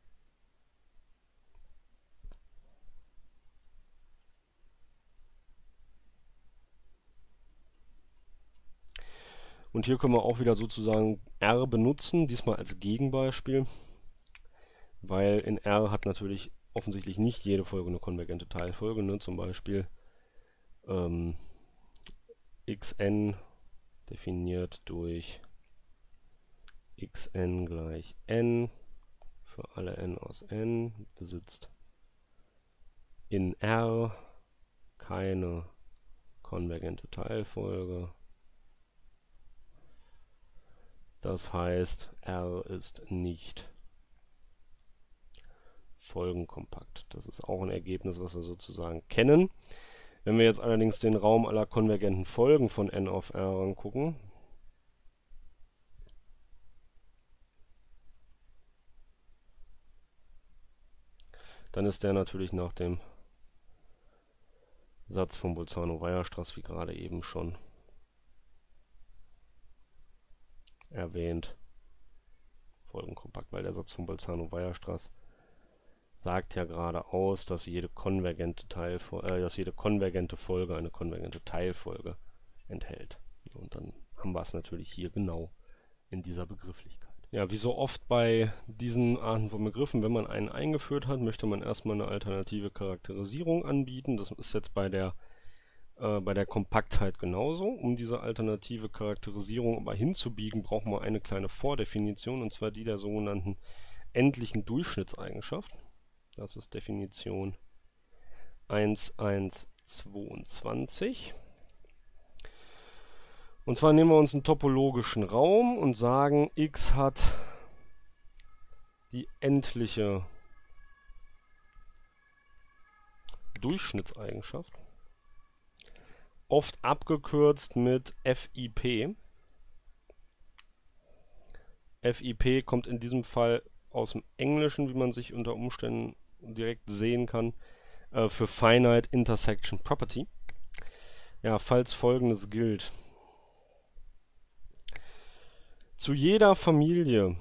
Und hier können wir auch wieder sozusagen R benutzen, diesmal als Gegenbeispiel, weil in R hat natürlich offensichtlich nicht jede Folge eine konvergente Teilfolge, ne? Zum Beispiel ähm, xn definiert durch xn gleich n für alle n aus n besitzt in R keine konvergente Teilfolge. Das heißt, R ist nicht folgenkompakt. Das ist auch ein Ergebnis, was wir sozusagen kennen. Wenn wir jetzt allerdings den Raum aller konvergenten Folgen von n auf R angucken, dann ist der natürlich nach dem Satz von Bolzano-Weierstrass, wie gerade eben schon erwähnt, folgenkompakt, weil der Satz von Bolzano-Weierstrass sagt ja gerade aus, dass jede konvergente Teilfolge, äh, dass jede konvergente Folge eine konvergente Teilfolge enthält. Und dann haben wir es natürlich hier genau in dieser Begrifflichkeit. Ja, wie so oft bei diesen Arten von Begriffen, wenn man einen eingeführt hat, möchte man erstmal eine alternative Charakterisierung anbieten. Das ist jetzt bei der äh, bei der Kompaktheit genauso. Um diese alternative Charakterisierung aber hinzubiegen, brauchen wir eine kleine Vordefinition, und zwar die der sogenannten endlichen Durchschnittseigenschaft. Das ist Definition eins Punkt eins Punkt zweiundzwanzig. Und zwar nehmen wir uns einen topologischen Raum und sagen, x hat die endliche Durchschnittseigenschaft, oft abgekürzt mit F I P. F I P kommt in diesem Fall aus dem Englischen, wie man sich unter Umständen direkt sehen kann, äh, für Finite Intersection Property. Ja, falls Folgendes gilt. Zu jeder Familie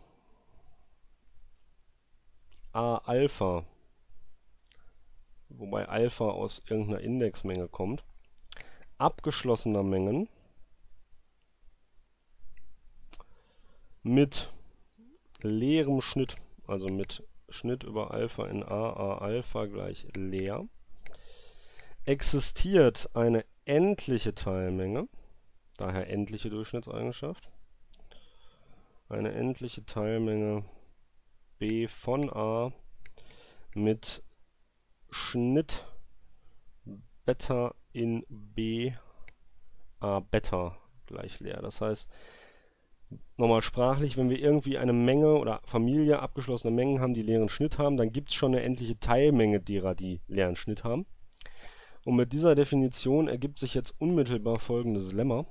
A Alpha, wobei Alpha aus irgendeiner Indexmenge kommt, abgeschlossener Mengen mit leerem Schnitt, also mit Schnitt über Alpha in A, A Alpha gleich leer, existiert eine endliche Teilmenge, daher endliche Durchschnittseigenschaft, eine endliche Teilmenge B von A mit Schnitt Beta in B A Beta gleich leer. Das heißt, nochmal sprachlich, wenn wir irgendwie eine Menge oder Familie abgeschlossener Mengen haben, die leeren Schnitt haben, dann gibt es schon eine endliche Teilmenge derer, die leeren Schnitt haben. Und mit dieser Definition ergibt sich jetzt unmittelbar folgendes Lemma.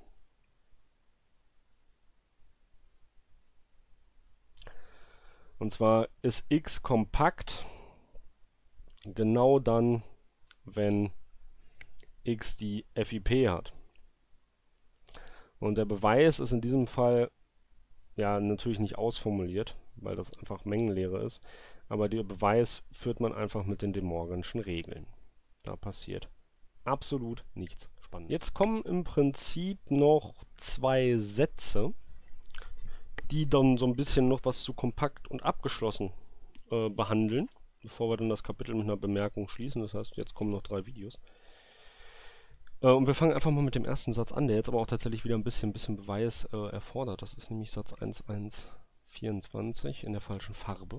Und zwar ist x kompakt genau dann, wenn x die F I P hat. Und der Beweis ist in diesem Fall ja natürlich nicht ausformuliert, weil das einfach Mengenlehre ist. Aber der Beweis führt man einfach mit den De Morganschen Regeln. Da passiert absolut nichts Spannendes. Jetzt kommen im Prinzip noch zwei Sätze, die dann so ein bisschen noch was zu kompakt und abgeschlossen äh, behandeln, bevor wir dann das Kapitel mit einer Bemerkung schließen. Das heißt, jetzt kommen noch drei Videos. Äh, und wir fangen einfach mal mit dem ersten Satz an, der jetzt aber auch tatsächlich wieder ein bisschen, bisschen Beweis äh, erfordert. Das ist nämlich Satz eins Punkt eins Punkt vierundzwanzig in der falschen Farbe.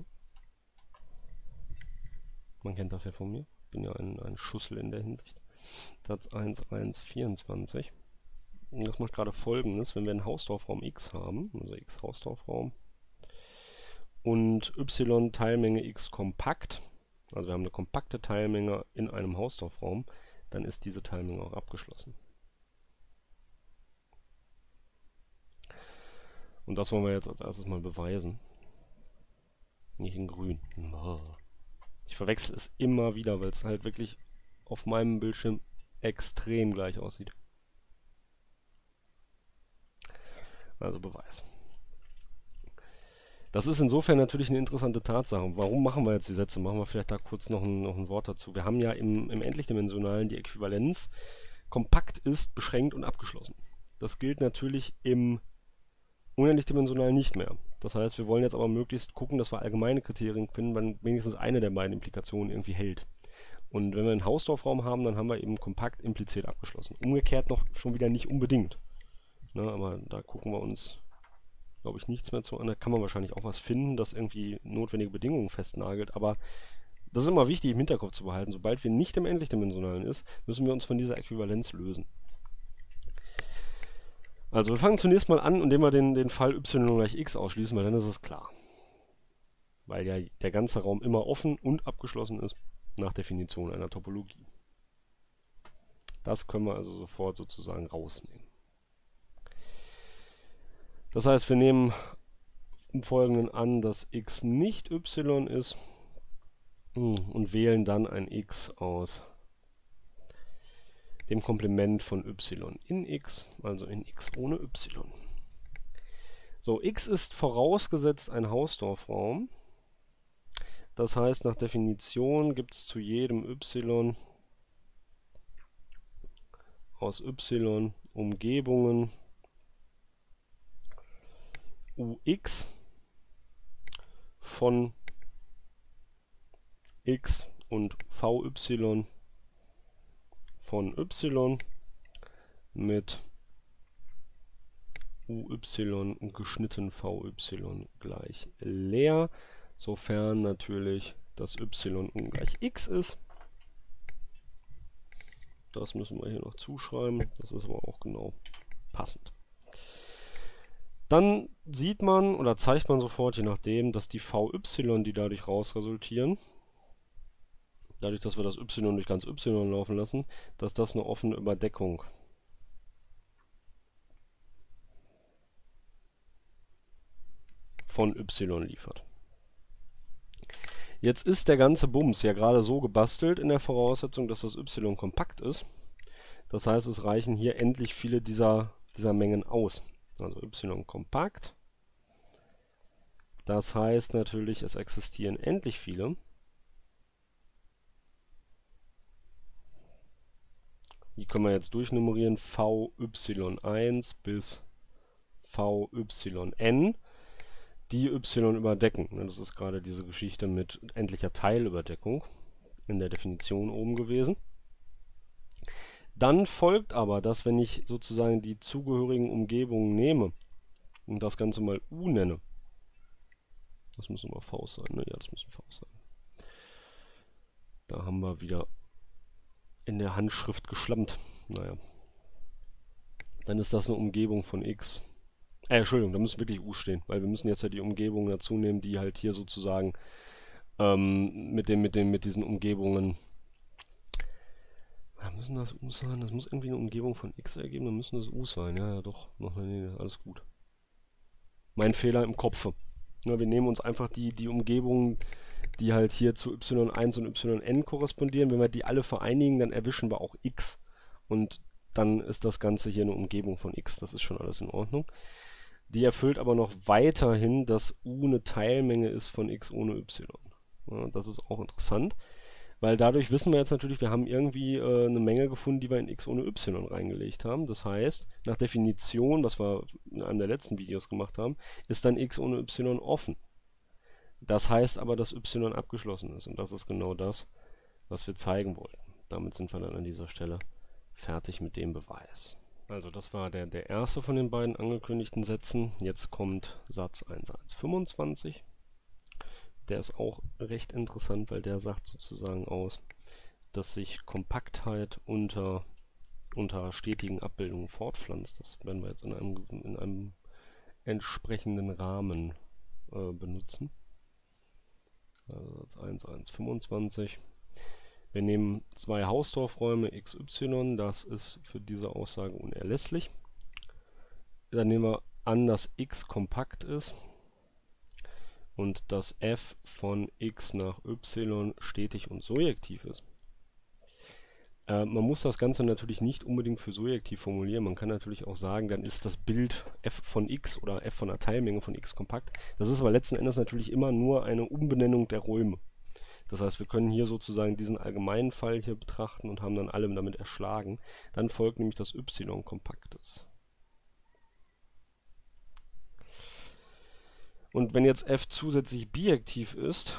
Man kennt das ja von mir. Ich bin ja ein, ein Schussel in der Hinsicht. Satz eins Punkt eins Punkt vierundzwanzig. Und das macht gerade Folgendes, wenn wir einen Hausdorffraum x haben, also x Hausdorffraum, und y Teilmenge x kompakt, also wir haben eine kompakte Teilmenge in einem Hausdorffraum, dann ist diese Teilmenge auch abgeschlossen. Und das wollen wir jetzt als erstes mal beweisen. Nicht in grün. Ich verwechsel es immer wieder, weil es halt wirklich auf meinem Bildschirm extrem gleich aussieht. Also Beweis. Das ist insofern natürlich eine interessante Tatsache. Warum machen wir jetzt die Sätze? Machen wir vielleicht da kurz noch ein, noch ein Wort dazu. Wir haben ja im, im Endlichdimensionalen die Äquivalenz. Kompakt ist beschränkt und abgeschlossen. Das gilt natürlich im Unendlichdimensionalen nicht mehr. Das heißt, wir wollen jetzt aber möglichst gucken, dass wir allgemeine Kriterien finden, wann wenigstens eine der beiden Implikationen irgendwie hält. Und wenn wir einen Hausdorffraum haben, dann haben wir eben kompakt impliziert abgeschlossen. Umgekehrt noch schon wieder nicht unbedingt. Ne, aber da gucken wir uns, glaube ich, nichts mehr zu an. Da kann man wahrscheinlich auch was finden, das irgendwie notwendige Bedingungen festnagelt. Aber das ist immer wichtig im Hinterkopf zu behalten. Sobald wir nicht im Endlichdimensionalen ist, müssen wir uns von dieser Äquivalenz lösen. Also wir fangen zunächst mal an, indem wir den, den Fall y gleich x ausschließen, weil dann ist es klar. Weil ja der ganze Raum immer offen und abgeschlossen ist, nach Definition einer Topologie. Das können wir also sofort sozusagen rausnehmen. Das heißt, wir nehmen im Folgenden an, dass x nicht y ist und wählen dann ein x aus dem Komplement von y in x, also in x ohne y. So, x ist vorausgesetzt ein Hausdorffraum. Das heißt, nach Definition gibt es zu jedem y aus y Umgebungen ux von x und vy von y mit uy geschnitten vy gleich leer, sofern natürlich das y ungleich x ist. Das müssen wir hier noch zuschreiben, das ist aber auch genau passend. Dann sieht man oder zeigt man sofort, je nachdem, dass die V Y, die dadurch raus resultieren, dadurch, dass wir das Y durch ganz Y laufen lassen, dass das eine offene Überdeckung von Y liefert. Jetzt ist der ganze Bums ja gerade so gebastelt in der Voraussetzung, dass das Y kompakt ist. Das heißt, es reichen hier endlich viele dieser, dieser Mengen aus. Also Y kompakt. Das heißt natürlich, es existieren endlich viele. Die können wir jetzt durchnummerieren. V Y eins bis V Y N. Die Y überdecken. Das ist gerade diese Geschichte mit endlicher Teilüberdeckung in der Definition oben gewesen. Dann folgt aber, dass wenn ich sozusagen die zugehörigen Umgebungen nehme und das Ganze mal U nenne, das müssen mal V sein, ne? Ja, das müssen V sein. Da haben wir wieder in der Handschrift geschlammt. Naja. Dann ist das eine Umgebung von X. Äh, Entschuldigung, da muss wirklich U stehen, weil wir müssen jetzt ja die Umgebungen dazu nehmen, die halt hier sozusagen ähm, mit, dem, mit, dem, mit diesen Umgebungen. Ja, müssen das U sein? Das muss irgendwie eine Umgebung von X ergeben, dann müssen das U sein. Ja, ja, doch. Noch, nee, nee, alles gut. Mein Fehler im Kopf. Ja, wir nehmen uns einfach die, die Umgebungen, die halt hier zu Y eins und Y N korrespondieren. Wenn wir die alle vereinigen, dann erwischen wir auch X. Und dann ist das Ganze hier eine Umgebung von X. Das ist schon alles in Ordnung. Die erfüllt aber noch weiterhin, dass U eine Teilmenge ist von X ohne Y. Ja, das ist auch interessant, weil dadurch wissen wir jetzt natürlich, wir haben irgendwie äh, eine Menge gefunden, die wir in X ohne Y reingelegt haben. Das heißt, nach Definition, was wir in einem der letzten Videos gemacht haben, ist dann X ohne Y offen. Das heißt aber, dass Y abgeschlossen ist. Und das ist genau das, was wir zeigen wollten. Damit sind wir dann an dieser Stelle fertig mit dem Beweis. Also das war der, der erste von den beiden angekündigten Sätzen. Jetzt kommt Satz eins Punkt eins Punkt fünfundzwanzig. Der ist auch recht interessant, weil der sagt sozusagen aus, dass sich Kompaktheit unter, unter stetigen Abbildungen fortpflanzt. Das werden wir jetzt in einem, in einem entsprechenden Rahmen äh, benutzen. Also Satz eins Punkt eins Punkt fünfundzwanzig. Wir nehmen zwei Hausdorff-Räume X Y, das ist für diese Aussage unerlässlich. Dann nehmen wir an, dass X kompakt ist und dass F von X nach Y stetig und surjektiv ist. Äh, man muss das Ganze natürlich nicht unbedingt für surjektiv formulieren. Man kann natürlich auch sagen, dann ist das Bild F von X oder F von einer Teilmenge von X kompakt. Das ist aber letzten Endes natürlich immer nur eine Umbenennung der Räume. Das heißt, wir können hier sozusagen diesen allgemeinen Fall hier betrachten und haben dann alle damit erschlagen. Dann folgt nämlich, dass Y kompakt ist. Und wenn jetzt F zusätzlich bijektiv ist,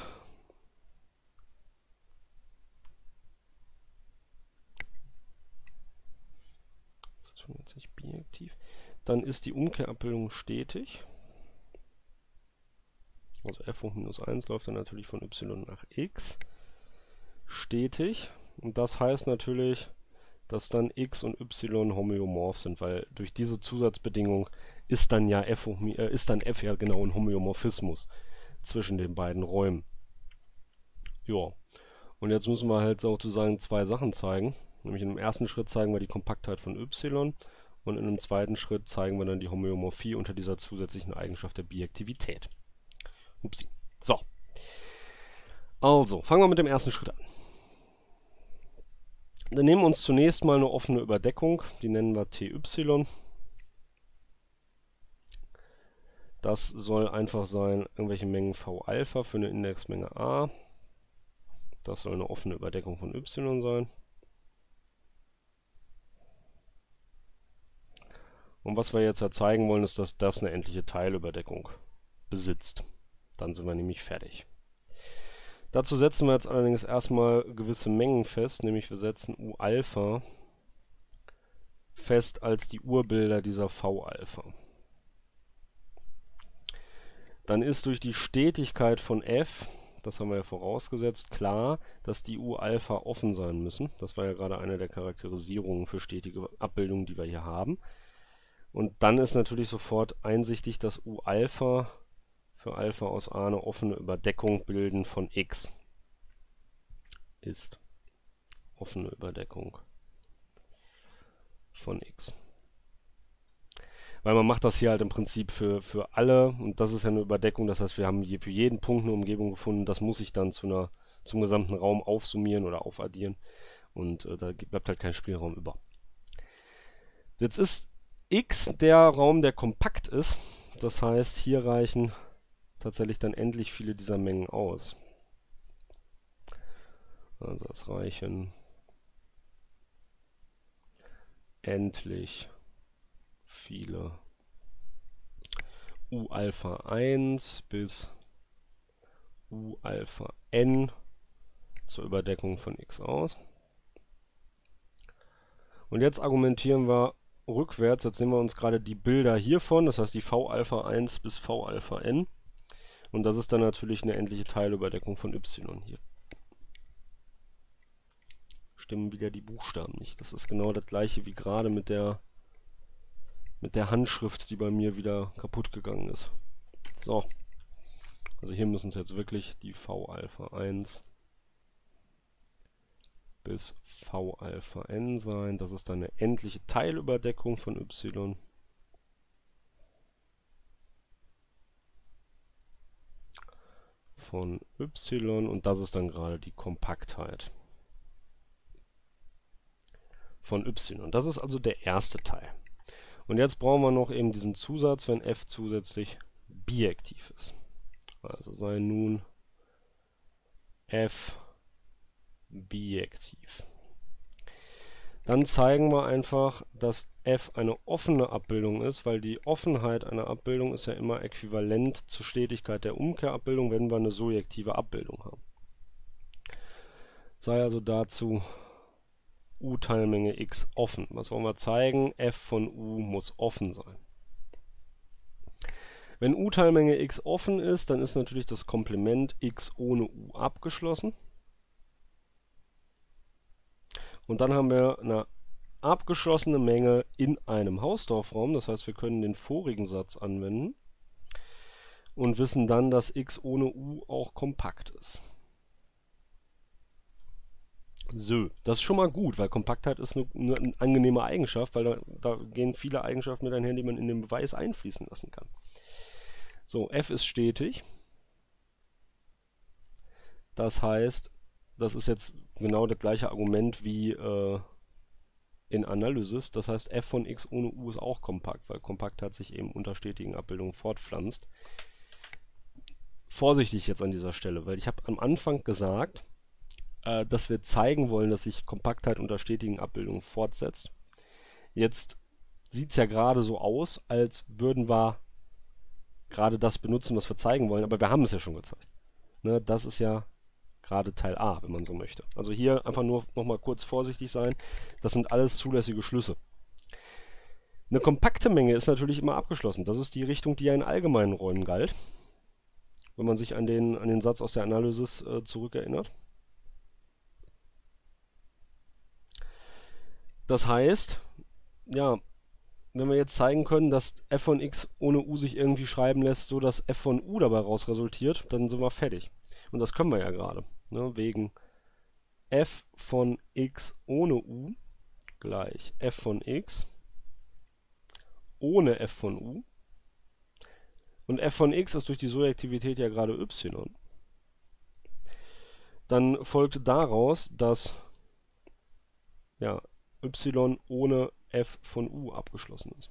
zusätzlich bijektiv, dann ist die Umkehrabbildung stetig. Also f hoch minus eins läuft dann natürlich von y nach x stetig. Und das heißt natürlich, dass dann x und y homöomorph sind, weil durch diese Zusatzbedingung ist dann ja f, hoch, äh, ist dann f ja genau ein Homöomorphismus zwischen den beiden Räumen. Ja, und jetzt müssen wir halt sozusagen zwei Sachen zeigen. Nämlich in dem ersten Schritt zeigen wir die Kompaktheit von y und in einem zweiten Schritt zeigen wir dann die Homöomorphie unter dieser zusätzlichen Eigenschaft der Bijektivität. Upsi. So. Also, fangen wir mit dem ersten Schritt an. Dann nehmen wir uns zunächst mal eine offene Überdeckung, die nennen wir T Y. Das soll einfach sein, irgendwelche Mengen V Alpha für eine Indexmenge A. Das soll eine offene Überdeckung von Y sein. Und was wir jetzt ja zeigen wollen, ist, dass das eine endliche Teilüberdeckung besitzt. Dann sind wir nämlich fertig. Dazu setzen wir jetzt allerdings erstmal gewisse Mengen fest, nämlich wir setzen U Alpha fest als die Urbilder dieser V Alpha. Dann ist durch die Stetigkeit von F, das haben wir ja vorausgesetzt, klar, dass die U Alpha offen sein müssen. Das war ja gerade eine der Charakterisierungen für stetige Abbildungen, die wir hier haben. Und dann ist natürlich sofort einsichtig, dass U-Alpha für Alpha aus A eine offene Überdeckung bilden von X. Ist offene Überdeckung von X. Weil man macht das hier halt im Prinzip für, für alle und das ist ja eine Überdeckung, das heißt, wir haben hier für jeden Punkt eine Umgebung gefunden, das muss ich dann zu einer, zum gesamten Raum aufsummieren oder aufaddieren und äh, da bleibt halt kein Spielraum über. Jetzt ist X der Raum, der kompakt ist, das heißt, hier reichen tatsächlich dann endlich viele dieser Mengen aus. Also es reichen endlich viele U-Alpha eins bis U-Alpha n zur Überdeckung von X aus. Und jetzt argumentieren wir rückwärts. Jetzt nehmen wir uns gerade die Bilder hiervon, das heißt die V-Alpha eins bis V-Alpha n. Und das ist dann natürlich eine endliche Teilüberdeckung von y hier. Stimmen wieder die Buchstaben nicht. Das ist genau das gleiche wie gerade mit der mit der Handschrift, die bei mir wieder kaputt gegangen ist. So. Also hier müssen es jetzt wirklich die V-Alpha eins bis V-Alpha n sein. Das ist dann eine endliche Teilüberdeckung von y. Von y und das ist dann gerade die Kompaktheit von y. Das ist also der erste Teil. Und jetzt brauchen wir noch eben diesen Zusatz, wenn f zusätzlich bijektiv ist. Also sei nun f bijektiv. Dann zeigen wir einfach, dass f eine offene Abbildung ist, weil die Offenheit einer Abbildung ist ja immer äquivalent zur Stetigkeit der Umkehrabbildung, wenn wir eine surjektive Abbildung haben. Sei also dazu U-Teilmenge x offen. Was wollen wir zeigen? F von U muss offen sein. Wenn U-Teilmenge x offen ist, dann ist natürlich das Komplement x ohne U abgeschlossen. Und dann haben wir eine abgeschlossene Menge in einem Hausdorff-Raum. Das heißt, wir können den vorigen Satz anwenden und wissen dann, dass x ohne U auch kompakt ist. So, das ist schon mal gut, weil Kompaktheit ist eine, eine angenehme Eigenschaft, weil da, da gehen viele Eigenschaften mit einher, die man in den Beweis einfließen lassen kann. So, f ist stetig. Das heißt, das ist jetzt genau das gleiche Argument wie äh, in Analysis. Das heißt, f von x ohne u ist auch kompakt, weil Kompaktheit sich eben unter stetigen Abbildungen fortpflanzt. Vorsichtig jetzt an dieser Stelle, weil ich habe am Anfang gesagt, äh, dass wir zeigen wollen, dass sich Kompaktheit unter stetigen Abbildungen fortsetzt. Jetzt sieht es ja gerade so aus, als würden wir gerade das benutzen, was wir zeigen wollen, aber wir haben es ja schon gezeigt. Ne, das ist ja gerade Teil A, wenn man so möchte. Also hier einfach nur noch mal kurz vorsichtig sein. Das sind alles zulässige Schlüsse. Eine kompakte Menge ist natürlich immer abgeschlossen. Das ist die Richtung, die ja in allgemeinen Räumen galt. Wenn man sich an den, an den Satz aus der Analysis äh, zurückerinnert. Das heißt, ja, wenn wir jetzt zeigen können, dass f von x ohne u sich irgendwie schreiben lässt, so dass f von u dabei raus resultiert, dann sind wir fertig. Und das können wir ja gerade. Ne? Wegen f von x ohne u gleich f von x ohne f von u. Und f von x ist durch die Surjektivität ja gerade y. Dann folgt daraus, dass ja, y ohne f von u abgeschlossen ist.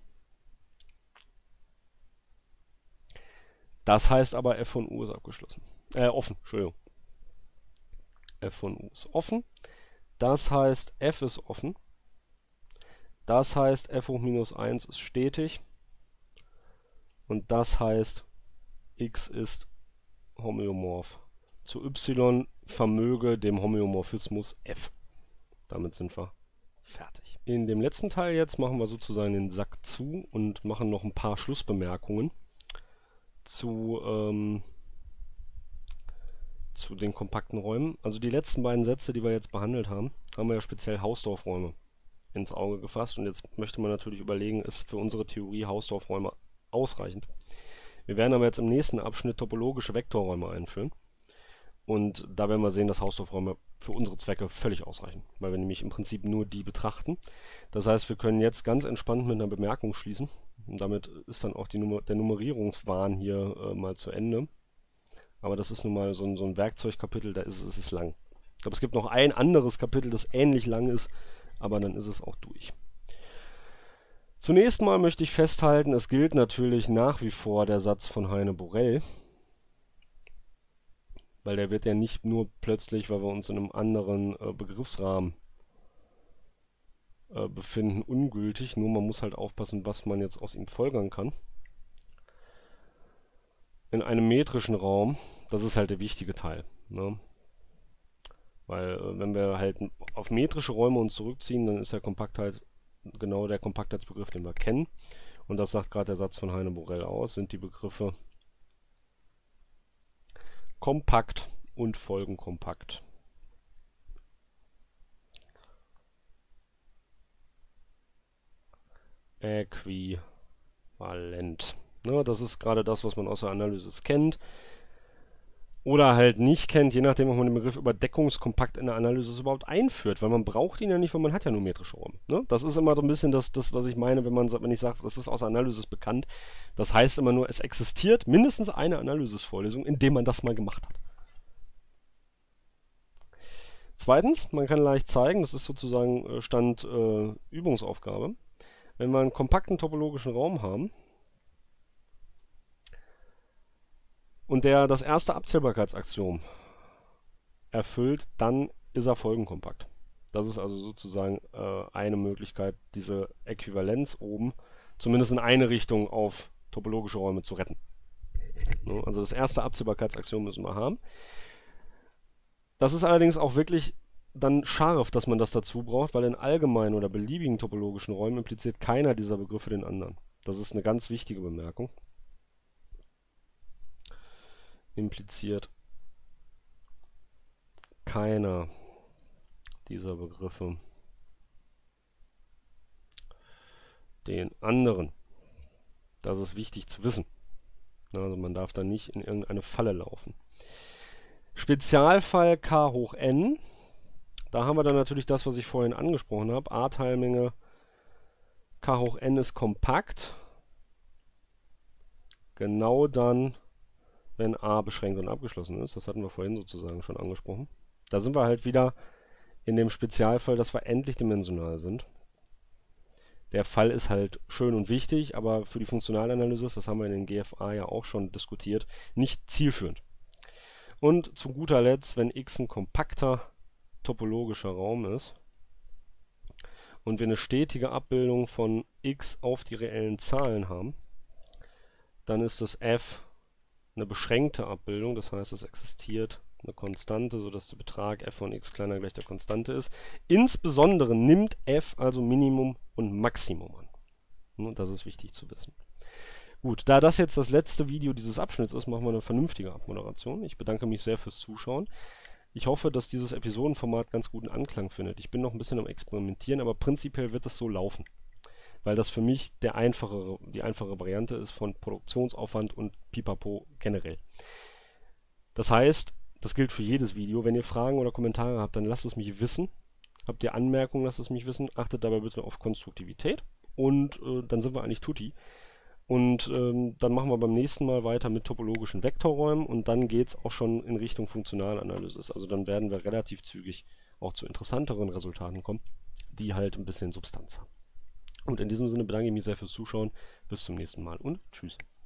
Das heißt aber, f von u ist abgeschlossen. Äh, offen, Entschuldigung. f von u ist offen. Das heißt, f ist offen. Das heißt, f hoch minus eins ist stetig. Und das heißt, x ist homöomorph zu y, vermöge dem Homöomorphismus f. Damit sind wir fertig. In dem letzten Teil jetzt machen wir sozusagen den Sack zu und machen noch ein paar Schlussbemerkungen zu, ähm, zu den kompakten Räumen. Also die letzten beiden Sätze, die wir jetzt behandelt haben, haben wir ja speziell Hausdorff-Räume ins Auge gefasst. Und jetzt möchte man natürlich überlegen, ist für unsere Theorie Hausdorff-Räume ausreichend? Wir werden aber jetzt im nächsten Abschnitt topologische Vektorräume einführen. Und da werden wir sehen, dass Hausdorff-Räume für unsere Zwecke völlig ausreichen, weil wir nämlich im Prinzip nur die betrachten. Das heißt, wir können jetzt ganz entspannt mit einer Bemerkung schließen. Und damit ist dann auch die Nummer, der Nummerierungswahn hier äh, mal zu Ende. Aber das ist nun mal so ein, so ein Werkzeugkapitel, da ist es ist lang. Ich glaube, es gibt noch ein anderes Kapitel, das ähnlich lang ist, aber dann ist es auch durch. Zunächst mal möchte ich festhalten, es gilt natürlich nach wie vor der Satz von Heine-Borel. Weil der wird ja nicht nur plötzlich, weil wir uns in einem anderen äh, Begriffsrahmen äh, befinden, ungültig. Nur man muss halt aufpassen, was man jetzt aus ihm folgern kann. In einem metrischen Raum, das ist halt der wichtige Teil. Ne? Weil äh, wenn wir halt auf metrische Räume uns zurückziehen, dann ist ja Kompaktheit genau der Kompaktheitsbegriff, den wir kennen. Und das sagt gerade der Satz von Heine-Borel aus, sind die Begriffe kompakt und folgenkompakt. Äquivalent. Ne, das ist gerade das, was man aus der Analysis kennt. Oder halt nicht kennt, je nachdem, ob man den Begriff Überdeckungskompakt in der Analysis überhaupt einführt. Weil man braucht ihn ja nicht, weil man hat ja nur metrische Räume. Ne? Das ist immer so ein bisschen das, das was ich meine, wenn, man, wenn ich sage, das ist aus der Analysis bekannt. Das heißt immer nur, es existiert mindestens eine Analysis-Vorlesung, in der man das mal gemacht hat. Zweitens, man kann leicht zeigen, das ist sozusagen Stand äh, Übungsaufgabe, wenn wir einen kompakten topologischen Raum haben und der das erste Abzählbarkeitsaxiom erfüllt, dann ist er folgenkompakt. Das ist also sozusagen äh, eine Möglichkeit, diese Äquivalenz oben zumindest in eine Richtung auf topologische Räume zu retten. Ne? Also das erste Abzählbarkeitsaxiom müssen wir haben. Das ist allerdings auch wirklich dann scharf, dass man das dazu braucht, weil in allgemeinen oder beliebigen topologischen Räumen impliziert keiner dieser Begriffe den anderen. Das ist eine ganz wichtige Bemerkung. Impliziert keiner dieser Begriffe den anderen. Das ist wichtig zu wissen. Also man darf da nicht in irgendeine Falle laufen. Spezialfall K hoch n. Da haben wir dann natürlich das, was ich vorhin angesprochen habe. A-Teilmenge K hoch n ist kompakt. Genau dann, wenn A beschränkt und abgeschlossen ist. Das hatten wir vorhin sozusagen schon angesprochen. Da sind wir halt wieder in dem Spezialfall, dass wir endlich dimensional sind. Der Fall ist halt schön und wichtig, aber für die Funktionalanalysis, das haben wir in den G F A ja auch schon diskutiert, nicht zielführend. Und zu guter Letzt, wenn X ein kompakter topologischer Raum ist und wir eine stetige Abbildung von X auf die reellen Zahlen haben, dann ist das F eine beschränkte Abbildung, das heißt, es existiert eine Konstante, sodass der Betrag f von x kleiner gleich der Konstante ist. Insbesondere nimmt f also Minimum und Maximum an. Und das ist wichtig zu wissen. Gut, da das jetzt das letzte Video dieses Abschnitts ist, machen wir eine vernünftige Abmoderation. Ich bedanke mich sehr fürs Zuschauen. Ich hoffe, dass dieses Episodenformat ganz guten Anklang findet. Ich bin noch ein bisschen am Experimentieren, aber prinzipiell wird das so laufen. Weil das für mich der einfachere, die einfache Variante ist von Produktionsaufwand und Pipapo generell. Das heißt, das gilt für jedes Video. Wenn ihr Fragen oder Kommentare habt, dann lasst es mich wissen. Habt ihr Anmerkungen, lasst es mich wissen. Achtet dabei bitte auf Konstruktivität. Und äh, dann sind wir eigentlich tutti. Und ähm, dann machen wir beim nächsten Mal weiter mit topologischen Vektorräumen. Und dann geht es auch schon in Richtung Funktionalanalysis. Also dann werden wir relativ zügig auch zu interessanteren Resultaten kommen, die halt ein bisschen Substanz haben. Und in diesem Sinne bedanke ich mich sehr fürs Zuschauen. Bis zum nächsten Mal und tschüss.